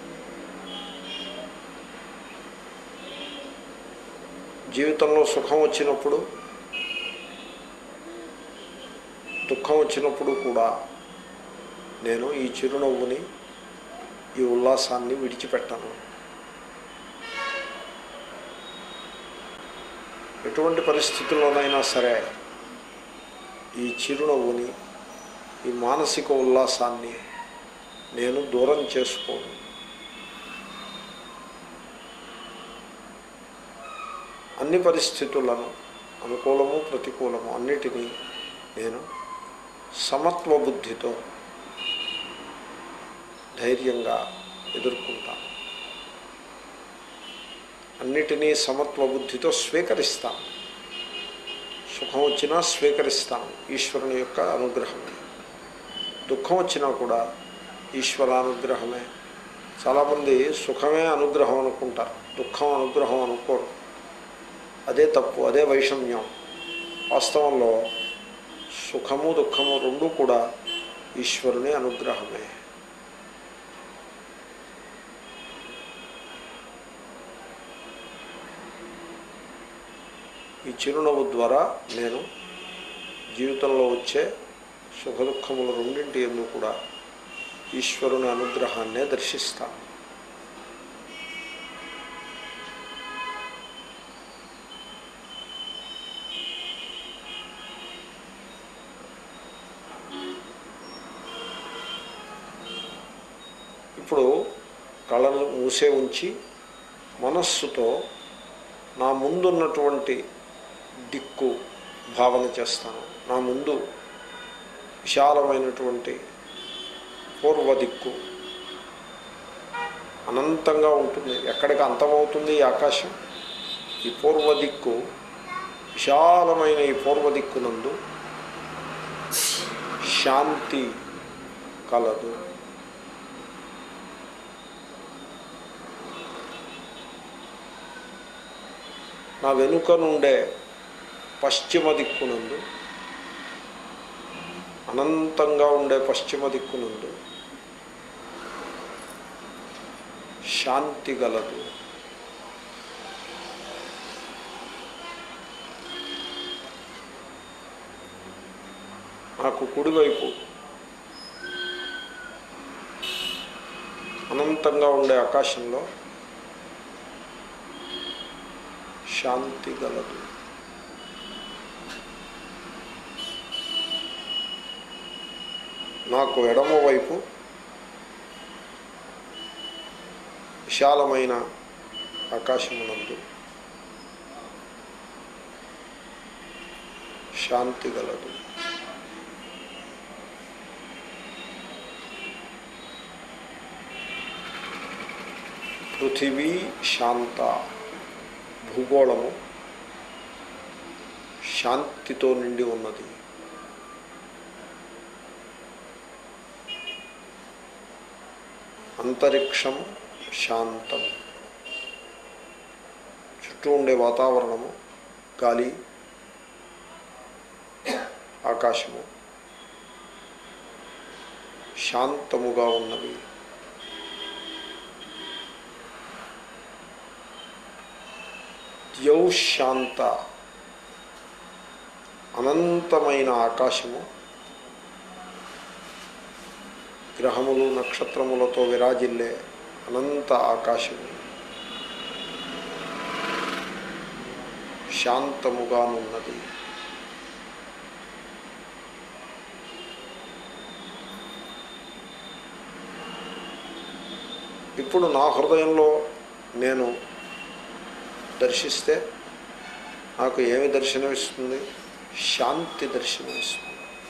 జీవితంలో సుఖం వచ్చినప్పుడు దుఃఖం వచ్చినప్పుడు కూడా నేను ఈ చిరునవ్వుని ఈ ఉల్లాసాన్ని విడిచిపెట్టాను. ఎటువంటి పరిస్థితుల్లోనైనా సరే ఈ చిరునవ్వుని ఈ మానసిక ఉల్లాసాన్ని నేను దూరం చేసుకోను. అన్ని పరిస్థితులను అనుకూలము ప్రతికూలము అన్నిటినీ నేను సమత్వ బుద్ధితో ధైర్యంగా ఎదుర్కొంటాను. అన్నిటినీ సమత్వ బుద్ధితో స్వీకరిస్తాను. సుఖం వచ్చినా స్వీకరిస్తాను, ఈశ్వరుని యొక్క అనుగ్రహమే. దుఃఖం వచ్చినా కూడా ఈశ్వరానుగ్రహమే, చాలామంది సుఖమే అనుగ్రహం అనుకుంటారు, దుఃఖం అనుగ్రహం అనుకోరు. అదే తప్పు, అదే వైషమ్యం. వాస్తవంలో సుఖము దుఃఖము రెండూ కూడా ఈశ్వరుని అనుగ్రహమే. ఈ చిరునవ్వు ద్వారా నేను జీవితంలో వచ్చే సుఖ దుఃఖముల రెండింటి యందు కూడా ఈశ్వరుని అనుగ్రహాన్నే దర్శిస్తాను. ఇప్పుడు కళ్ళను మూసే ఉంచి మనస్సుతో నా ముందున్నటువంటి దిక్కు భావన చేస్తాను. నా ముందు విశాలమైనటువంటి పూర్వ దిక్కు అనంతంగా ఉంటుంది. ఎక్కడికి అంతమవుతుంది ఈ ఆకాశం? ఈ పూర్వ దిక్కు, విశాలమైన ఈ పూర్వ దిక్కునందు శాంతి కలదు. నా వెనుక నుండే పశ్చిమ దిక్కునందు, అనంతంగా ఉండే పశ్చిమ దిక్కునందు శాంతి గలదు. నాకు కుడివైపు అనంతంగా ఉండే ఆకాశంలో శాంతి గలదు. నాకు ఎడమవైపు విశాలమైన ఆకాశమునందు శాంతి గలదు. పృథివీ శాంత, భూగోళము శాంతితో నిండి ఉన్నది. అంతరిక్షం శాంతం, చుట్టూ ఉండే వాతావరణము, గాలి, ఆకాశము శాంతముగా ఉన్నవి. ద్యౌ శాంత, అనంతమైన ఆకాశము, గ్రహములు నక్షత్రములతో విరాజిల్లే అనంత ఆకాశము శాంతముగానున్నది. ఇప్పుడు నా హృదయంలో నేను దర్శిస్తే నాకు ఏమి దర్శనమిస్తుంది? శాంతి దర్శనమిస్తుంది.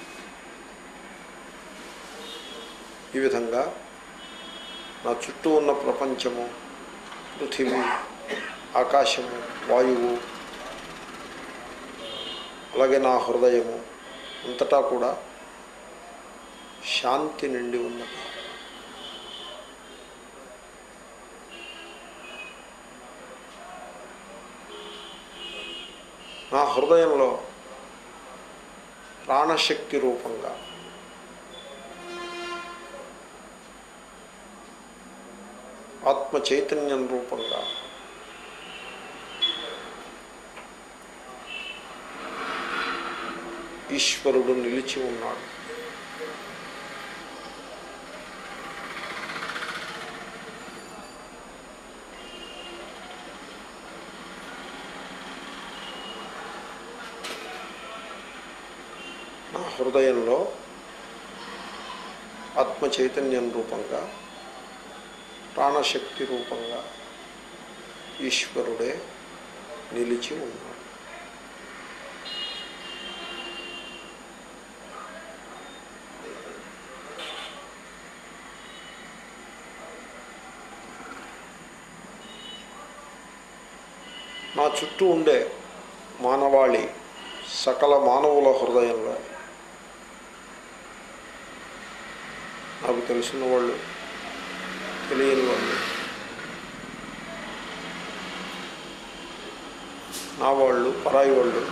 ఈ విధంగా నా చుట్టూ ఉన్న ప్రపంచము, పృథివీ, ఆకాశము, వాయువు, అలాగే నా హృదయము అంతటా కూడా శాంతి నిండి ఉన్నది. నా హృదయంలో ప్రాణశక్తి రూపంగా, ఆత్మ చైతన్యం రూపంగా ఈశ్వరుడు నిలిచి ఉన్నాడు. నా హృదయంలో ఆత్మ చైతన్యం రూపంగా, ప్రాణశక్తి రూపంగా ఈశ్వరుడే నిలిచి ఉన్నాడు. నా చుట్టూ ఉండే మానవాళి, సకల మానవుల హృదయంలో నాకు తెలిసిన వాళ్ళు, తెలియని వాళ్ళు, నా వాళ్ళు, పరాయి వాళ్ళు,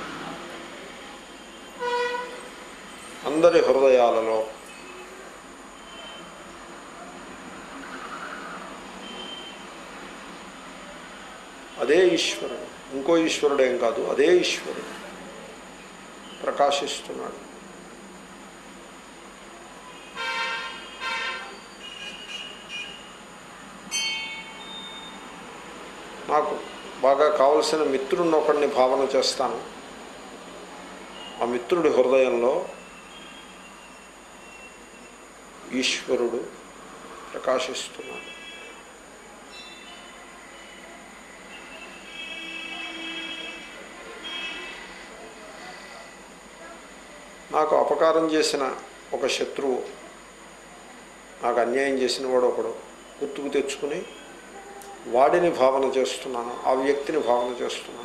అందరి హృదయాలలో అదే ఈశ్వరుడు, ఇంకో ఈశ్వరుడు ఏం కాదు, అదే ఈశ్వరుడు ప్రకాశిస్తున్నాడు. నాకు బాగా కావలసిన మిత్రుడిని ఒకడిని భావన చేస్తాను. ఆ మిత్రుడి హృదయంలో ఈశ్వరుడు ప్రకాశిస్తున్నాడు. నాకు అపకారం చేసిన ఒక శత్రువు, నాకు అన్యాయం చేసిన వాడు ఒకడు గుర్తుకు తెచ్చుకుని వాడిని భావన చేస్తున్నాను, ఆ వ్యక్తిని భావన చేస్తున్నాను.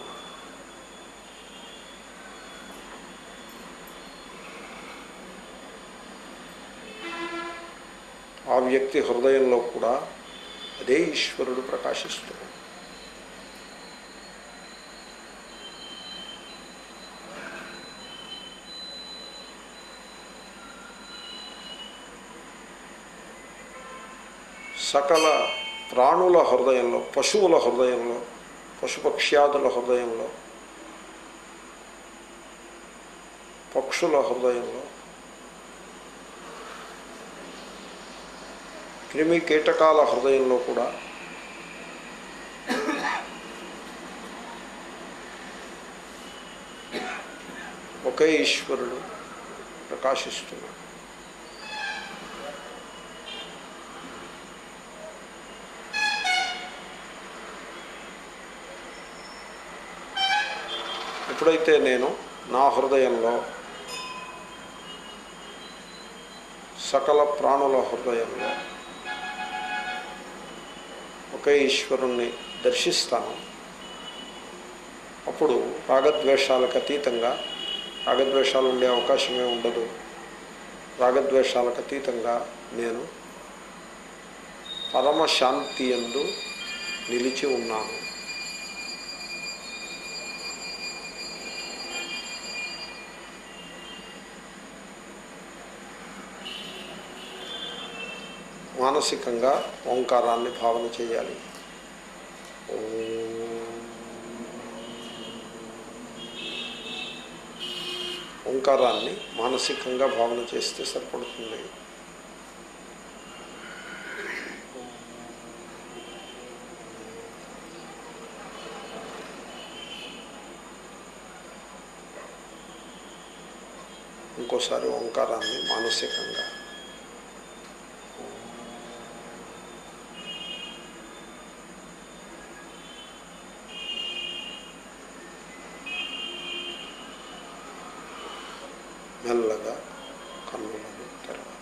ఆ వ్యక్తి హృదయంలో కూడా అదే ఈశ్వరుడు ప్రకాశిస్తున్నాడు. సకల ప్రాణుల హృదయంలో, పశువుల హృదయంలో, పశుపక్ష్యాదుల హృదయంలో, పక్షుల హృదయంలో, క్రిమి కీటకాల హృదయంలో కూడా ఒకే ఈశ్వరుడు ప్రకాశిస్తున్నాడు. ఎప్పుడైతే నేను నా హృదయంలో సకల ప్రాణుల హృదయంలో ఒకే ఈశ్వరుణ్ణి దర్శిస్తాను, అప్పుడు రాగద్వేషాలకు అతీతంగా, రాగద్వేషాలు ఉండే అవకాశమే ఉండదు, రాగద్వేషాలకు అతీతంగా నేను పరమశాంతి యందు నిలిచి ఉన్నాను. మానసికంగా ఓంకారాన్ని భావన చేయాలి. ఓంకారాన్ని మానసికంగా భావన చేస్తే సరిపడుతుంది. ఇంకోసారి ఓంకారాన్ని మానసికంగా మెల్లగా కన్నులను తెరవాలి.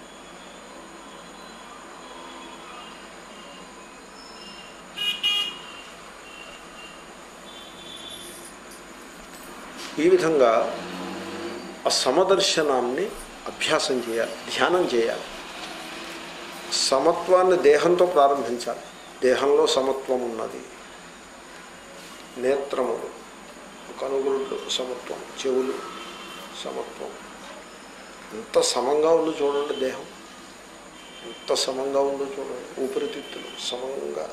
ఈ విధంగా ఆ సమదర్శనాన్ని అభ్యాసం చేయాలి, ధ్యానం చేయాలి. సమత్వాన్ని దేహంతో ప్రారంభించాలి. దేహంలో సమత్వం ఉన్నది. నేత్రములు, కనుగురుడు సమత్వం, చెవులు సమత్వం. ఎంత సమంగా ఉందో చూడండి దేహం, ఎంత సమంగా ఉందో చూడండి. ఊపిరితిత్తులు సమంగా.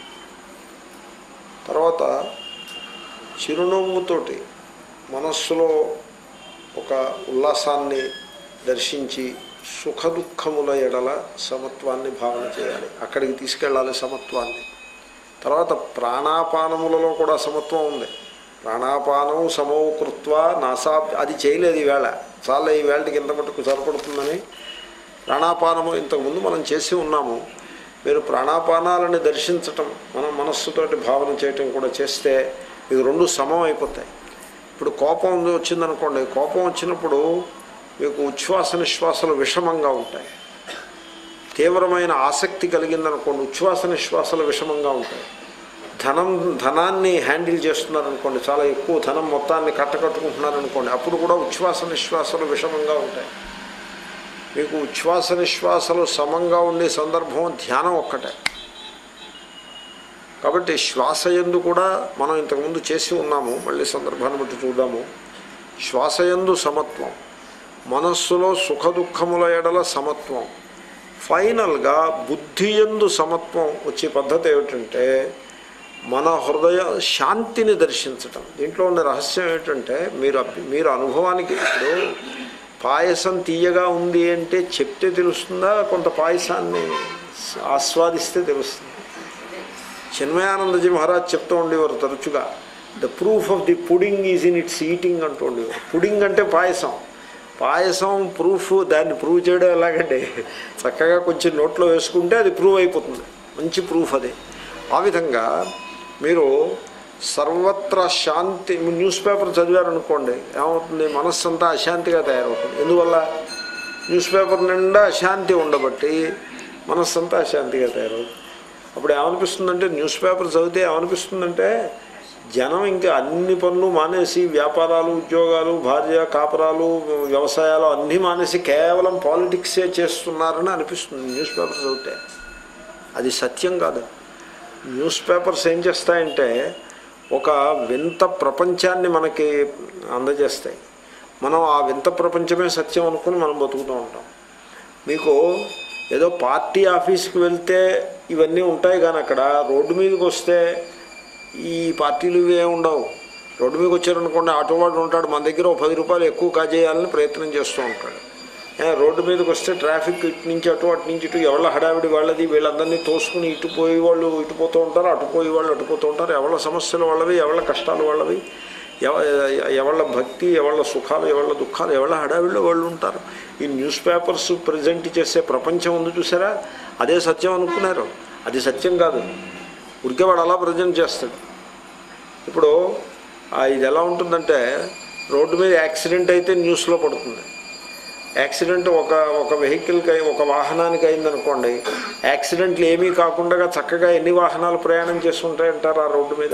తర్వాత చిరునవ్వుతోటి మనస్సులో ఒక ఉల్లాసాన్ని దర్శించి సుఖ దుఃఖముల ఎడల సమత్వాన్ని భావన చేయాలి. అక్కడికి తీసుకెళ్ళాలి సమత్వాన్ని. తర్వాత ప్రాణాపానములలో కూడా సమత్వం ఉంది. ప్రాణాపానం సమౌకృత్వ నాసా, అది చేయలేదు ఈవేళ, చాలా ఈవేళకి ఇంత మటుకు సరిపడుతుందని. ప్రాణాపానము ఇంతకుముందు మనం చేసి ఉన్నాము. మీరు ప్రాణాపానాలని దర్శించటం, మనం మనస్సుతోటి భావన చేయటం కూడా చేస్తే ఇది రెండు సమం అయిపోతాయి. ఇప్పుడు కోపం వచ్చిందనుకోండి, కోపం వచ్చినప్పుడు మీకు ఉచ్ఛ్వాస నిశ్వాసలు విషమంగా ఉంటాయి. తీవ్రమైన ఆసక్తి కలిగిందనుకోండి, ఉచ్ఛ్వాస నిశ్వాసలు విషమంగా ఉంటాయి. ధనం ధనాన్ని హ్యాండిల్ చేస్తున్నారనుకోండి, చాలా ఎక్కువ ధనం మొత్తాన్ని కట్టకట్టుకుంటున్నారనుకోండి, అప్పుడు కూడా ఉచ్ఛ్వాస నిశ్వాసలు విషమంగా ఉంటాయి. మీకు ఉచ్ఛ్వాస నిశ్వాసలు సమంగా ఉండే సందర్భం ధ్యానం ఒక్కటే. కాబట్టి శ్వాస యందు కూడా మనం ఇంతకుముందు చేసి ఉన్నాము, మళ్ళీ సందర్భాన్ని బట్టి చూద్దాము. శ్వాస యందు సమత్వం, మనస్సులో సుఖ దుఃఖముల ఎడల సమత్వం, ఫైనల్గా బుద్ధి యందు సమత్వం వచ్చే పద్ధతి ఏమిటంటే మన హృదయ శాంతిని దర్శించటం. దీంట్లో ఉన్న రహస్యం ఏమిటంటే మీరు మీరు అనుభవానికి ఇప్పుడు పాయసం తీయగా ఉంది అంటే చెప్తే తెలుస్తుందా, కొంత పాయసాన్ని ఆస్వాదిస్తే తెలుస్తుంది. చిన్మయానందజీ మహారాజ్ చెప్తూ ఉండేవారు తరచుగా, the proof of the pudding is in its eating అంటూ ఉండేవారు. పుడింగ్ అంటే పాయసం, పాయసం ప్రూఫ్, దాన్ని ప్రూవ్ చేయడం ఎలాగంటే చక్కగా కొంచెం నోట్లో వేసుకుంటే అది ప్రూవ్ అయిపోతుంది, మంచి ప్రూఫ్ అది. ఆ విధంగా మీరు సర్వత్రా శాంతి, న్యూస్ పేపర్ చదివారనుకోండి ఏమవుతుంది, మనస్సు అంతా అశాంతిగా తయారవుతుంది. ఎందువల్ల? న్యూస్ పేపర్ నిండా అశాంతి ఉండబట్టి మనస్సు అంతా అశాంతిగా తయారవుతుంది. అప్పుడు ఏమనిపిస్తుందంటే, న్యూస్ పేపర్ చదివితే ఏమనిపిస్తుందంటే జనం ఇంకా అన్ని పనులు మానేసి వ్యాపారాలు, ఉద్యోగాలు, భార్య కాపరాలు, వ్యవసాయాలు అన్నీ మానేసి కేవలం పాలిటిక్సే చేస్తున్నారని అనిపిస్తుంది న్యూస్ పేపర్ చదివితే. అది సత్యం కాదు. న్యూస్ పేపర్స్ ఏం చేస్తాయంటే ఒక వింత ప్రపంచాన్ని మనకి అందజేస్తాయి. మనం ఆ వింత ప్రపంచమే సత్యం అనుకుని మనం బతుకుతూ ఉంటాం. మీకు ఏదో పార్టీ ఆఫీస్కి వెళ్తే ఇవన్నీ ఉంటాయి, కానీ అక్కడ రోడ్డు మీదకి వస్తే ఈ పార్టీలు ఇవే ఉండవు. రోడ్డు మీదకి వచ్చారనుకోండి, ఆటో వాడు ఉంటాడు, మన దగ్గర ఒక పది రూపాయలు ఎక్కువ కాజేయాలని ప్రయత్నం చేస్తూ ఉంటాడు. రోడ్డు మీదకి వస్తే ట్రాఫిక్ ఇటు నుంచి అటు, అటు నుంచి ఇటు, ఎవళ్ళ హడావిడి వాళ్ళది, వీళ్ళందరినీ తోసుకుని ఇటు పోయే వాళ్ళు ఇటు పోతూ ఉంటారు, అటు పోయే వాళ్ళు అటు పోతూ ఉంటారు. ఎవళ్ళ సమస్యలు వాళ్ళవి, ఎవళ్ళ కష్టాలు వాళ్ళవి, ఎవ ఎవళ్ళ భక్తి, ఎవళ్ళ సుఖాలు, ఎవళ్ళ దుఃఖాలు, ఎవళ్ళ హడావిడిలో వాళ్ళు ఉంటారు. ఈ న్యూస్ పేపర్స్ ప్రజెంట్ చేసే ప్రపంచం ఉంది చూసారా, అదే సత్యం అనుకున్నారు. అది సత్యం కాదు, ఉరికే వాడు అలా ప్రజెంట్ చేస్తాడు. ఇప్పుడు ఇది ఎలా ఉంటుందంటే, రోడ్డు మీద యాక్సిడెంట్ అయితే న్యూస్లో పడుతుంది. యాక్సిడెంట్ ఒక ఒక వెహికల్కి, ఒక వాహనానికి అయిందనుకోండి, యాక్సిడెంట్లు ఏమీ కాకుండా చక్కగా ఎన్ని వాహనాలు ప్రయాణం చేస్తుంటాయి అంటారు ఆ రోడ్డు మీద?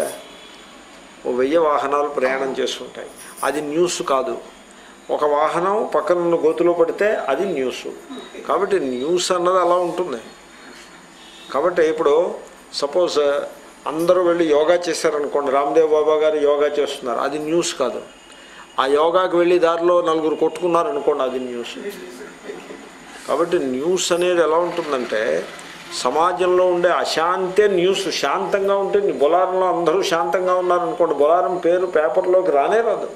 ఓ వెయ్యి వాహనాలు ప్రయాణం చేస్తుంటాయి. అది న్యూస్ కాదు. ఒక వాహనం పక్కన గోతులో పడితే అది న్యూస్. కాబట్టి న్యూస్ అన్నది అలా ఉంటుంది. కాబట్టి ఇప్పుడు సపోజ్ అందరూ వెళ్ళి యోగా చేశారనుకోండి, రామ్దేవ్ బాబా గారు యోగా చేస్తున్నారు, అది న్యూస్ కాదు. ఆ యోగాకి వెళ్ళి దారిలో నలుగురు కొట్టుకున్నారనుకోండి, అది న్యూస్. కాబట్టి న్యూస్ అనేది ఎలా ఉంటుందంటే సమాజంలో ఉండే అశాంతే న్యూస్. శాంతంగా ఉంటే, బొలారంలో అందరూ శాంతంగా ఉన్నారనుకోండి, బొలారం పేరు పేపర్లోకి రానే రాదు.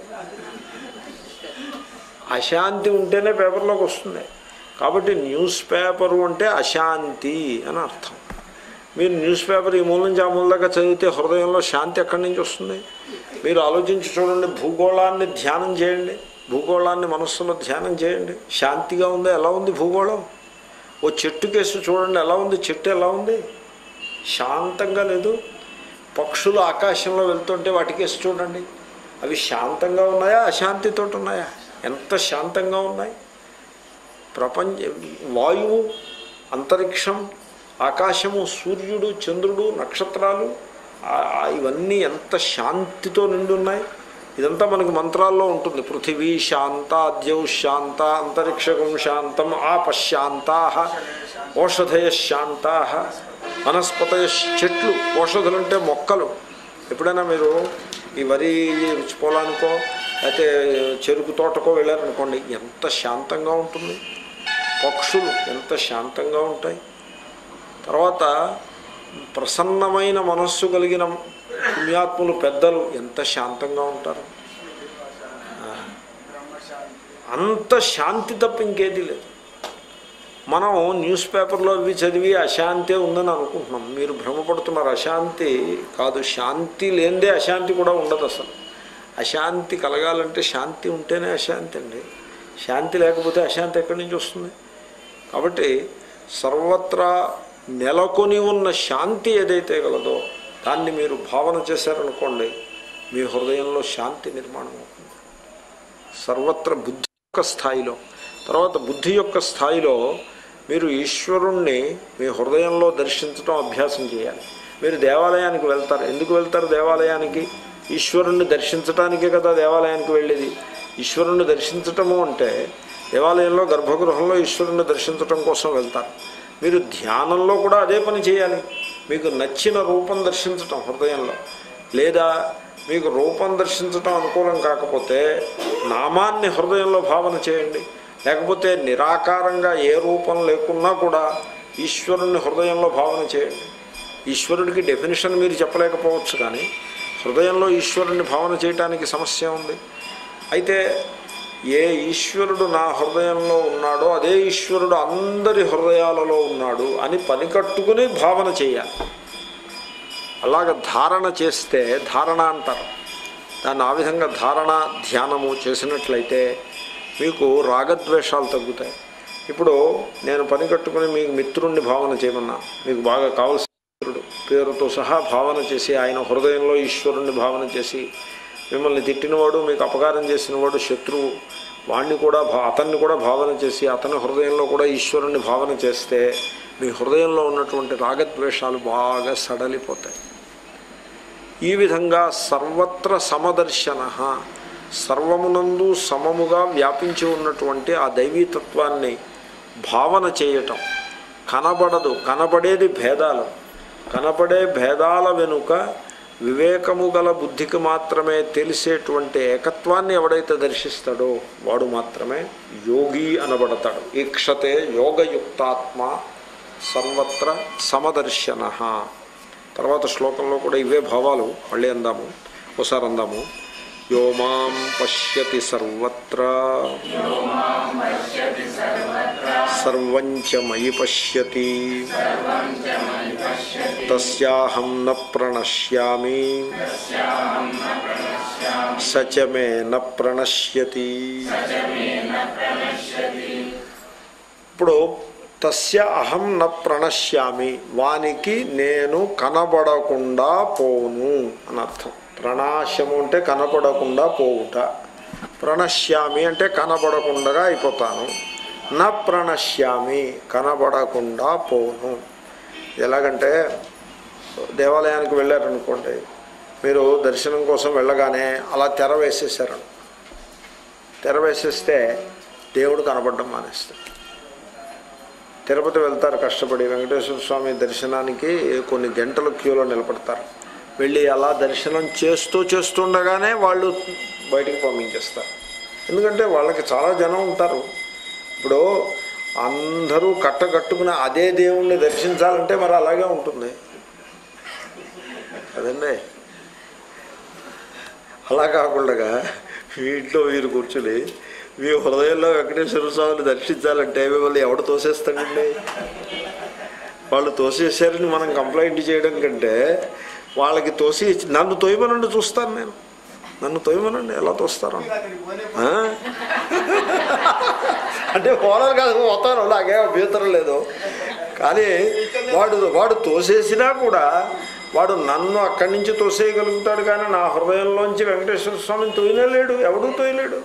అశాంతి ఉంటేనే పేపర్లోకి వస్తుంది. కాబట్టి న్యూస్ పేపరు అంటే అశాంతి అని అర్థం. మీరు న్యూస్ పేపర్ ఈ మూల నుంచి ఆ మూల దాకా చదివితే హృదయంలో శాంతి ఎక్కడి నుంచి వస్తుంది? మీరు ఆలోచించి చూడండి, భూగోళాన్ని ధ్యానం చేయండి, భూగోళాన్ని మనస్సులో ధ్యానం చేయండి. శాంతిగా ఉందా? ఎలా ఉంది భూగోళం? ఓ చెట్టు కేసు చూడండి, ఎలా ఉంది చెట్టు? ఎలా ఉంది? శాంతంగా లేదు. పక్షులు ఆకాశంలో వెళ్తుంటే వాటి కేసు చూడండి, అవి శాంతంగా ఉన్నాయా, అశాంతితో ఉన్నాయా? ఎంత శాంతంగా ఉన్నాయి. ప్రపంచ వాయువు, అంతరిక్షం, ఆకాశము, సూర్యుడు, చంద్రుడు, నక్షత్రాలు, ఇవన్నీ ఎంత శాంతితో నిండి ఉన్నాయి. ఇదంతా మనకి మంత్రాల్లో ఉంటుంది. పృథివీ శాంత, ద్యౌ శాంత, అంతరిక్షకం శాంతం, ఆపశాంతా, ఓషధయ శాంతా, వనస్పతయ, చెట్లు, ఓషధులు అంటే మొక్కలు. ఎప్పుడైనా మీరు ఈ వరి పొలానికో అయితే చెరుకు తోటకో వెళ్ళారనుకోండి, ఎంత శాంతంగా ఉంటుంది. పక్షులు ఎంత శాంతంగా ఉంటాయి. తర్వాత ప్రసన్నమైన మనస్సు కలిగిన పుణ్యాత్ములు, పెద్దలు ఎంత శాంతంగా ఉంటారు. అంత శాంతి తప్ప ఇంకేది లేదు. మనం న్యూస్ పేపర్లో అవి చదివి అశాంతి ఉందని అనుకుంటున్నాం. మీరు భ్రమపడుతున్నారు. అశాంతి కాదు, శాంతి లేనిదే అశాంతి కూడా ఉండదు. అసలు అశాంతి కలగాలంటే శాంతి ఉంటేనే అశాంతి అండి. శాంతి లేకపోతే అశాంతి ఎక్కడి నుంచి వస్తుంది? కాబట్టి సర్వత్రా నెలకొని ఉన్న శాంతి ఏదైతే గలదో దాన్ని మీరు భావన చేశారనుకోండి, మీ హృదయంలో శాంతి నిర్మాణం అవుతుంది. సర్వత్ర బుద్ధి యొక్క స్థాయిలో, తర్వాత బుద్ధి యొక్క స్థాయిలో మీరు ఈశ్వరుణ్ణి మీ హృదయంలో దర్శించడం అభ్యాసం చేయాలి. మీరు దేవాలయానికి వెళ్తారు. ఎందుకు వెళ్తారు దేవాలయానికి? ఈశ్వరుణ్ణి దర్శించటానికే కదా దేవాలయానికి వెళ్ళేది. ఈశ్వరుణ్ణి దర్శించటము అంటే దేవాలయంలో గర్భగృహంలో ఈశ్వరుని దర్శించడం కోసం వెళ్తారు. మీరు ధ్యానంలో కూడా అదే పని చేయాలి. మీకు నచ్చిన రూపం దర్శించటం హృదయంలో, లేదా మీకు రూపం దర్శించటం అనుకూలం కాకపోతే నామాన్ని హృదయంలో భావన చేయండి. లేకపోతే నిరాకారంగా ఏ రూపం లేకున్నా కూడా ఈశ్వరుణ్ణి హృదయంలో భావన చేయండి. ఈశ్వరుడికి డెఫినేషన్ మీరు చెప్పలేకపోవచ్చు, కానీ హృదయంలో ఈశ్వరుణ్ణి భావన చేయటానికి సమస్య ఉంది. అయితే ఏ ఈశ్వరుడు నా హృదయంలో ఉన్నాడో అదే ఈశ్వరుడు అందరి హృదయాలలో ఉన్నాడు అని పని కట్టుకుని భావన చేయాలి. అలాగ ధారణ చేస్తే, ధారణ అంటారు దాన్ని, ఆ విధంగా ధారణ ధ్యానము చేసినట్లయితే మీకు రాగద్వేషాలు తగ్గుతాయి. ఇప్పుడు నేను పని కట్టుకుని మీకు మిత్రుణ్ణి భావన చేయమన్నా, మీకు బాగా కావలసిన మిత్రుడు పేరుతో సహా భావన చేసి ఆయన హృదయంలో ఈశ్వరుణ్ణి భావన చేసి, మిమ్మల్ని తిట్టినవాడు మీకు అపకారం చేసినవాడు శత్రువు, వాణ్ణి కూడా భా అతన్ని కూడా భావన చేసి అతని హృదయంలో కూడా ఈశ్వరుణ్ణి భావన చేస్తే మీ హృదయంలో ఉన్నటువంటి రాగద్వేషాలు బాగా సడలిపోతాయి. ఈ విధంగా సర్వత్ర సమదర్శన, సర్వమునందు సమముగా వ్యాపించి ఉన్నటువంటి ఆ దైవీతత్వాన్ని భావన చేయటం. కనబడదు, కనబడేది భేదాలు. కనబడే భేదాల వెనుక వివేకము గల బుద్ధికి మాత్రమే తెలిసేటువంటి ఏకత్వాన్ని ఎవడైతే దర్శిస్తాడో వాడు మాత్రమే యోగి అనబడతాడు. ఈక్షతే యోగయుక్తాత్మ సర్వత్ర సమదర్శన. తర్వాత శ్లోకంలో కూడా ఇవే భావాలు మళ్ళీ అందాము, ఒకసారి అందాము. యో మాం పశ్యతి సర్వత్ర సర్వంచ మయి పశ్యతి తస్యాహం న ప్రణశ్యామి సచ మే న ప్రణశ్యతి. ఇప్పుడు తస్య అహం న ప్రణశ్యామి, వానికి నేను కనబడకుండా పోను అని అర్థం. ప్రణాశము అంటే కనపడకుండా పోవుట, ప్రణశ్యామి అంటే కనబడకుండా అయిపోతాను. నా ప్రణశ్యామి కనబడకుండా పోను. ఎలాగంటే దేవాలయానికి వెళ్ళారనుకోండి, మీరు దర్శనం కోసం వెళ్ళగానే అలా తెర వేసేసారు. తెర వేసేస్తే దేవుడు కనపడడం మానేస్తాడు. తిరుపతి వెళ్తారు కష్టపడి, వెంకటేశ్వర స్వామి దర్శనానికి కొన్ని గంటలు క్యూలో నిలబడతారు. వెళ్ళి అలా దర్శనం చేస్తూ చేస్తుండగానే వాళ్ళు బయటికి పంపించేస్తారు. ఎందుకంటే వాళ్ళకి చాలా జనం ఉంటారు. ఇప్పుడు అందరూ కట్టకట్టుకుని అదే దేవుణ్ణి దర్శించాలంటే మరి అలాగే ఉంటుంది కదండి. అలా కాకుండా వీటిలో వీరు కూర్చుని మీ హృదయంలో వెంకటేశ్వర స్వామిని దర్శించాలంటే మిమ్మల్ని ఎవడు తోసేస్తాడండి? వాళ్ళు తోసేసారని మనం కంప్లైంట్ చేయడం కంటే వాళ్ళకి తోసి నన్ను తోయమనండి చూస్తాను, నేను నన్ను తోయమనండి ఎలా తోస్తాను అంటే పోరాలు కాదు, పోతాను, నాకే అభ్యంతరం లేదు. కానీ వాడు వాడు తోసేసినా కూడా వాడు నన్ను అక్కడి నుంచి తోసేయగలుగుతాడు, కానీ నా హృదయంలోంచి వెంకటేశ్వర స్వామిని తోయలేడు, ఎవడూ తోయలేడు.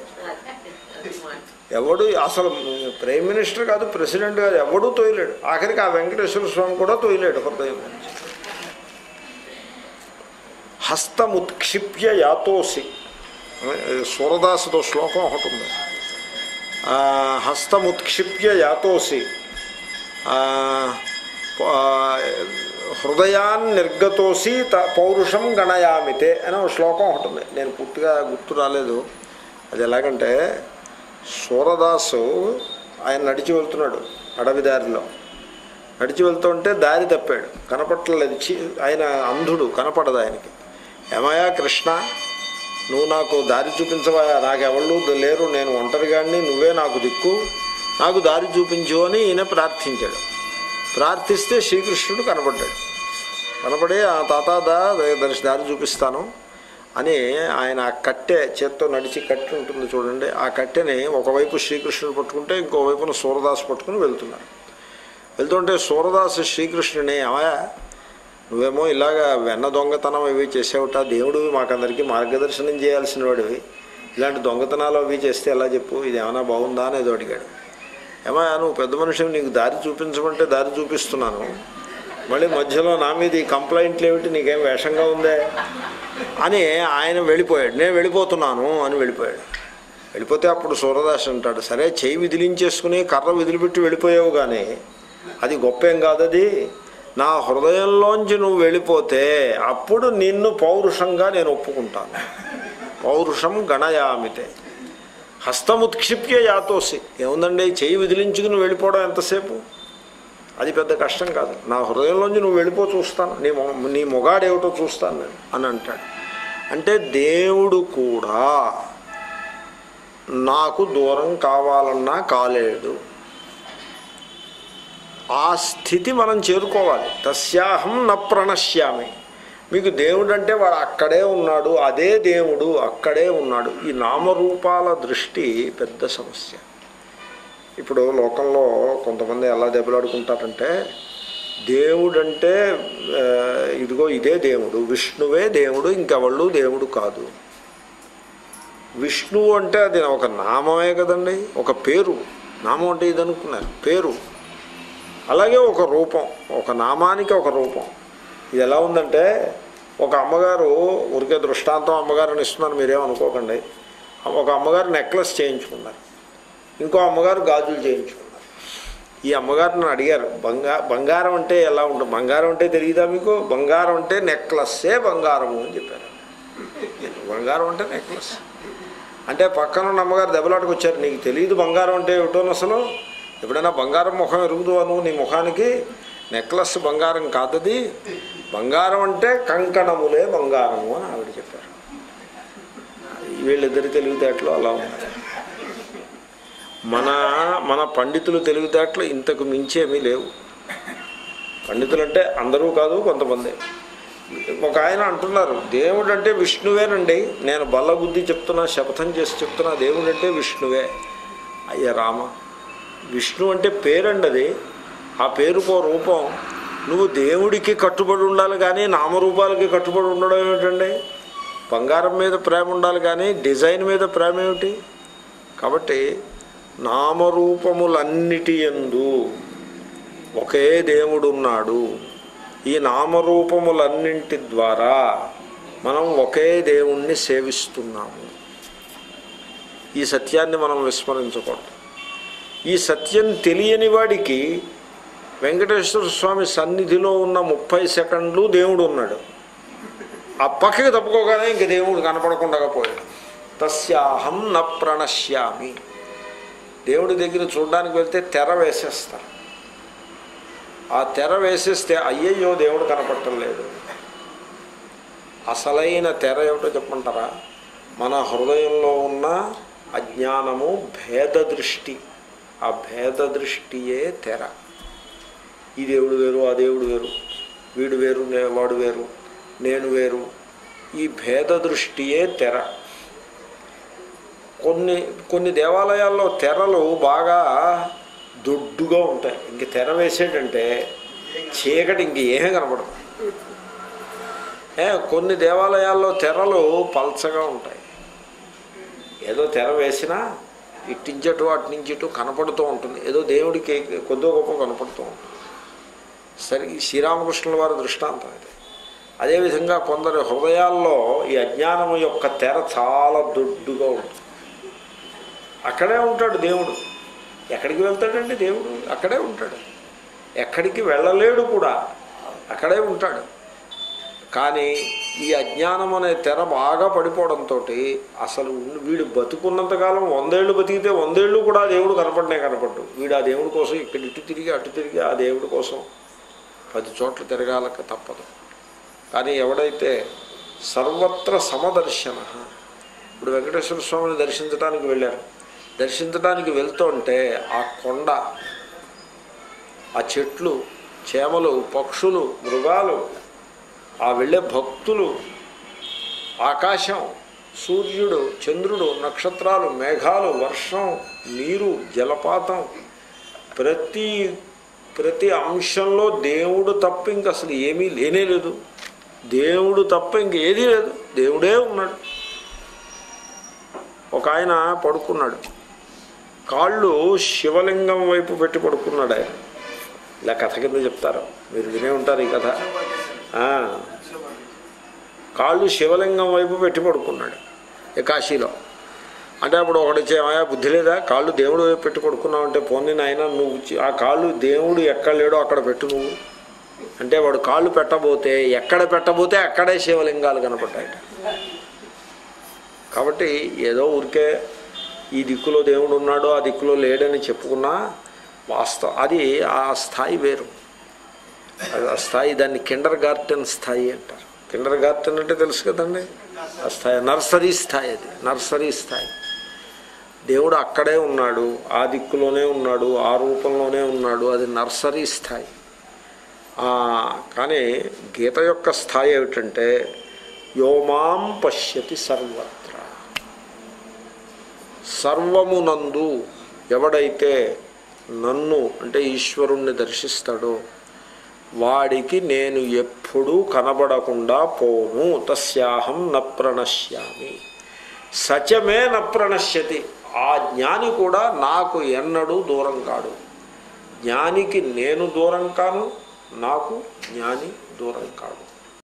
ఎవడు అసలు ప్రైమ్ మినిస్టర్ కాదు, ప్రెసిడెంట్ కాదు, ఎవడూ తోయలేడు. ఆఖరికి ఆ వెంకటేశ్వర స్వామి కూడా తోయలేడు హృదయం నుంచి. హస్తముత్క్షిప్య యాతోసి, సూరదాసుతో శ్లోకం ఒకటి ఉంది. హస్తముత్క్షిప్య యాతోసి హృదయాన్ నిర్గతోసి త పౌరుషం గణయామితే అని ఒక శ్లోకం ఒకటి ఉంది. నేను పూర్తిగా గుర్తు రాలేదు. అది ఎలాగంటే, సూరదాసు ఆయన నడిచి వెళ్తున్నాడు అడవి దారిలో. నడిచి వెళ్తుంటే దారి తప్పాడు, కనపట్టలేదు. ఆయన అంధుడు, కనపడదు ఆయనకి. ఏమయ్యా కృష్ణ, నువ్వు నాకు దారి చూపించవా, నాకెవళ్ళు లేరు, నేను ఒంటరిగాడిని, నువ్వే నాకు దిక్కు, నాకు దారి చూపించు అని ఈయన ప్రార్థించాడు. ప్రార్థిస్తే శ్రీకృష్ణుడు కనపడ్డాడు. కనపడి ఆ తాత దా దర్శ దారి చూపిస్తాను అని ఆయన ఆ కట్టె చేత్తో నడిచి కట్టె ఉంటుంది చూడండి, ఆ కట్టెని ఒకవైపు శ్రీకృష్ణుడు పట్టుకుంటే ఇంకోవైపున సూరదాసు పట్టుకుని వెళ్తున్నారు. వెళ్తుంటే సూరదాసు శ్రీకృష్ణుని, ఏమయ్యా నువ్వేమో ఇలాగా వెన్న దొంగతనం అవి చేసావుట, దేవుడు మాకందరికీ మార్గదర్శనం చేయాల్సిన వాడివి, ఇలాంటి దొంగతనాలు అవి చేస్తే ఎలా చెప్పు, ఇది ఏమైనా బాగుందా అనేది అడిగాడు. ఏమయ్యా నువ్వు పెద్ద మనిషివి, నీకు దారి చూపించమంటే దారి చూపిస్తున్నాను, మళ్ళీ మధ్యలో నా మీద ఈ కంప్లైంట్లు ఏమిటి, నీకేం వేషంగా ఉందే అని ఆయన వెళ్ళిపోయాడు. నేను వెళ్ళిపోతున్నాను అని వెళ్ళిపోయాడు. వెళ్ళిపోతే అప్పుడు సూరదాస్ అంటాడు, సరే చేయి విదిలించేసుకుని కర్ర విదిలిపెట్టి వెళ్ళిపోయావు కానీ అది గొప్పేం కాదది. నా హృదయంలోంచి నువ్వు వెళ్ళిపోతే అప్పుడు నిన్ను పౌరుషంగా నేను ఒప్పుకుంటాను. పౌరుషం గణయామితే హస్తముత్క్షిప్య యాతోసి. ఏముందండి, చేయి విదిలించుకుని వెళ్ళిపోవడం ఎంతసేపు, అది పెద్ద కష్టం కాదు. నా హృదయంలోంచి నువ్వు వెళ్ళిపో చూస్తాను, నీ నీ మొగాడేమిటో చూస్తాను నేను అని అంటాడు. అంటే దేవుడు కూడా నాకు దూరం కావాలన్నా కాలేడు. ఆ స్థితి మనం చేరుకోవాలి. తస్యాహం న ప్రణశ్యామి. మీకు దేవుడు అంటే వాడు అక్కడే ఉన్నాడు, అదే దేవుడు అక్కడే ఉన్నాడు. ఈ నామరూపాల దృష్టి పెద్ద సమస్య. ఇప్పుడు లోకంలో కొంతమంది ఎలా దెబ్బలాడుకుంటారంటే, దేవుడంటే ఇదిగో ఇదే దేవుడు, విష్ణువే దేవుడు, ఇంకెవళ్ళు దేవుడు కాదు. విష్ణువు అంటే అది ఒక నామమే కదండి, ఒక పేరు. నామం అంటే ఇది అనుకున్నారు, పేరు. అలాగే ఒక రూపం, ఒక నామానికి ఒక రూపం. ఇది ఎలా ఉందంటే, ఒక అమ్మగారు, ఊరికే దృష్టాంతం అమ్మగారిని ఇస్తున్నాను మీరేమనుకోకండి, ఒక అమ్మగారు నెక్లెస్ చేయించుకున్నారు, ఇంకో అమ్మగారు గాజులు చేయించుకున్నారు. ఈ అమ్మగారిని అడిగారు, బంగా బంగారం అంటే ఎలా ఉంటుంది, బంగారం అంటే తెలియదా మీకు, బంగారం అంటే నెక్లెస్సే బంగారము అని చెప్పారు. బంగారం అంటే నెక్లెస్ అంటే పక్కన ఉన్న అమ్మగారు దెబ్బలాటకు వచ్చారు, నీకు తెలియదు బంగారం అంటే ఏమిటో అసలు, ఎప్పుడైనా బంగారం ముఖం ఎరుగుతావా నువ్వు, నీ ముఖానికి నెక్లెస్ బంగారం కాదది, బంగారం అంటే కంకణములే బంగారము అని ఆవిడ చెప్పారు. వీళ్ళిద్దరి తెలివితేటలు అలా ఉన్నాయి. మన మన పండితులు తెలివితేటలు ఇంతకు మించేమీ లేవు. పండితులు అంటే అందరూ కాదు, కొంతమంది. ఒక ఆయన అంటున్నారు, దేవుడు అంటే విష్ణువేనండి, నేను బల్లబుద్ధి చెప్తున్నా, శపథం చేసి చెప్తున్నా, దేవుడు అంటే విష్ణువే. అయ్యా రామ, విష్ణు అంటే పేరండి, అది ఆ పేరుకో రూపం. నువ్వు దేవుడికి కట్టుబడి ఉండాలి కానీ నామరూపాలకి కట్టుబడి ఉండడం ఏమిటండి? బంగారం మీద ప్రేమ ఉండాలి కానీ డిజైన్ మీద ప్రేమ ఏమిటి? కాబట్టి నామరూపములన్నిటి యందు ఒకే దేవుడు ఉన్నాడు. ఈ నామరూపములన్నింటి ద్వారా మనం ఒకే దేవుణ్ణి సేవిస్తున్నాము. ఈ సత్యాన్ని మనం విస్మరించకూడదు. ఈ సత్యం తెలియని వాడికి వెంకటేశ్వర స్వామి సన్నిధిలో ఉన్న ముప్పై సెకండ్లు దేవుడు ఉన్నాడు, ఆ పక్కకి తప్పుకోగానే ఇంక దేవుడు కనపడకుండా పోయాడు. తస్యాహం న ప్రణశ్యామి. దేవుడి దగ్గర చూడడానికి వెళ్తే తెర వేసేస్తారు. ఆ తెర వేసేస్తే అయ్యయ్యో దేవుడు కనపడటం లేదు. అసలైన తెర ఏమిటో చెప్పమంటారా? మన హృదయంలో ఉన్న అజ్ఞానము, భేద దృష్టి. ఆ భేద దృష్టియే తెర. ఈ దేవుడు వేరు, ఆ దేవుడు వేరు, వీడు వేరు, వాడు వేరు, నేను వేరు. ఈ భేద దృష్టియే తెర. కొన్ని కొన్ని దేవాలయాల్లో తెరలు బాగా దొడ్డుగా ఉంటాయి. ఇంక తెర వేసేటంటే చీకటి ఇంక ఏమీ కనపడదు. ఏ కొన్ని దేవాలయాల్లో తెరలు పల్చగా ఉంటాయి. ఏదో తెర వేసినా ఇట్టించటు అట్నుంచిటు కనపడుతూ ఉంటుంది, ఏదో దేవుడికి కొద్దో గొప్ప కనపడుతూ ఉంటుంది. సరే, శ్రీరామకృష్ణుల వారి దృష్టాంతం ఇది. అదేవిధంగా కొందరి హృదయాల్లో ఈ అజ్ఞానము యొక్క తెర చాలా దొడ్డుగా ఉంటుంది. అక్కడే ఉంటాడు దేవుడు. ఎక్కడికి వెళ్తాడండి దేవుడు? అక్కడే ఉంటాడు. ఎక్కడికి వెళ్ళలేడు కూడా, అక్కడే ఉంటాడు. కానీ ఈ అజ్ఞానం అనే తెర బాగా పడిపోవడంతో అసలు వీడు బతుకున్నంతకాలం వందేళ్ళు బతికితే వందేళ్ళు కూడా దేవుడు కనపడనే కనపడ్డు. వీడు ఆ దేవుడి కోసం ఇక్కడ ఇటు తిరిగి అటు తిరిగి ఆ దేవుడి కోసం పది చోట్ల తిరగాలక తప్పదు. కానీ ఎవడైతే సర్వత్ర సమదర్శన, ఇప్పుడు వెంకటేశ్వర స్వామిని దర్శించడానికి వెళ్ళారు. దర్శించడానికి వెళ్తుంటే ఆ కొండ, ఆ చెట్లు, చేమలు, పక్షులు, మృగాలు, ఆ వెళ్ళే భక్తులు, ఆకాశం, సూర్యుడు, చంద్రుడు, నక్షత్రాలు, మేఘాలు, వర్షం, నీరు, జలపాతం, ప్రతి ప్రతి అంశంలో దేవుడు తప్ప ఇంక అసలు ఏమీ లేనే లేదు. దేవుడు తప్ప ఇంక ఏదీ లేదు, దేవుడే ఉన్నాడు. ఒక ఆయన పడుకున్నాడు, కాళ్ళు శివలింగం వైపు పెట్టి పడుకున్నాడు. ఆయన ఇలా కథ కింద చెప్తారు, మీరు వినే ఉంటారు ఈ కథ. కాళ్ళు శివలింగం వైపు పెట్టి పడుకున్నాడు కాశీలో. అంటే అప్పుడు ఒకటి చేయమా బుద్ధి లేదా, కాళ్ళు దేవుడు వైపు పెట్టి పడుకున్నావు అంటే పోనీ నాయన నువ్వు ఆ కాళ్ళు దేవుడు ఎక్కడ లేడో అక్కడ పెట్టు నువ్వు అంటే వాడు కాళ్ళు పెట్టబోతే ఎక్కడ పెట్టబోతే అక్కడే శివలింగాలు కనపడ్డాయట. కాబట్టి ఏదో ఊరికే ఈ దిక్కులో దేవుడు ఉన్నాడో ఆ దిక్కులో లేడని చెప్పుకున్నా వాస్తవం అది ఆ స్థాయి వేరు. ఆ స్థాయి దాన్ని కిండర్ గార్టెన్ స్థాయి అంటారు. కిండర్ గార్టెన్ అంటే తెలుసు కదండి, ఆ స్థాయి నర్సరీ స్థాయి, అది నర్సరీ స్థాయి. దేవుడు అక్కడే ఉన్నాడు, ఆ దిక్కులోనే ఉన్నాడు, ఆ రూపంలోనే ఉన్నాడు, అది నర్సరీ స్థాయి. కానీ గీత యొక్క స్థాయి ఏమిటంటే యోమాం పశ్యతి సర్వత్ర, సర్వమునందు ఎవడైతే నన్ను అంటే ఈశ్వరుణ్ణి దర్శిస్తాడో వాడికి నేను ఎప్పుడూ కనబడకుండా పోను. తస్యాహం న ప్రణశ్యామి సచమే న ప్రణశ్యతి. ఆ జ్ఞాని కూడా నాకు ఎన్నడూ దూరం కాడు. జ్ఞానికి నేను దూరం కాను, నాకు జ్ఞాని దూరం కాడు.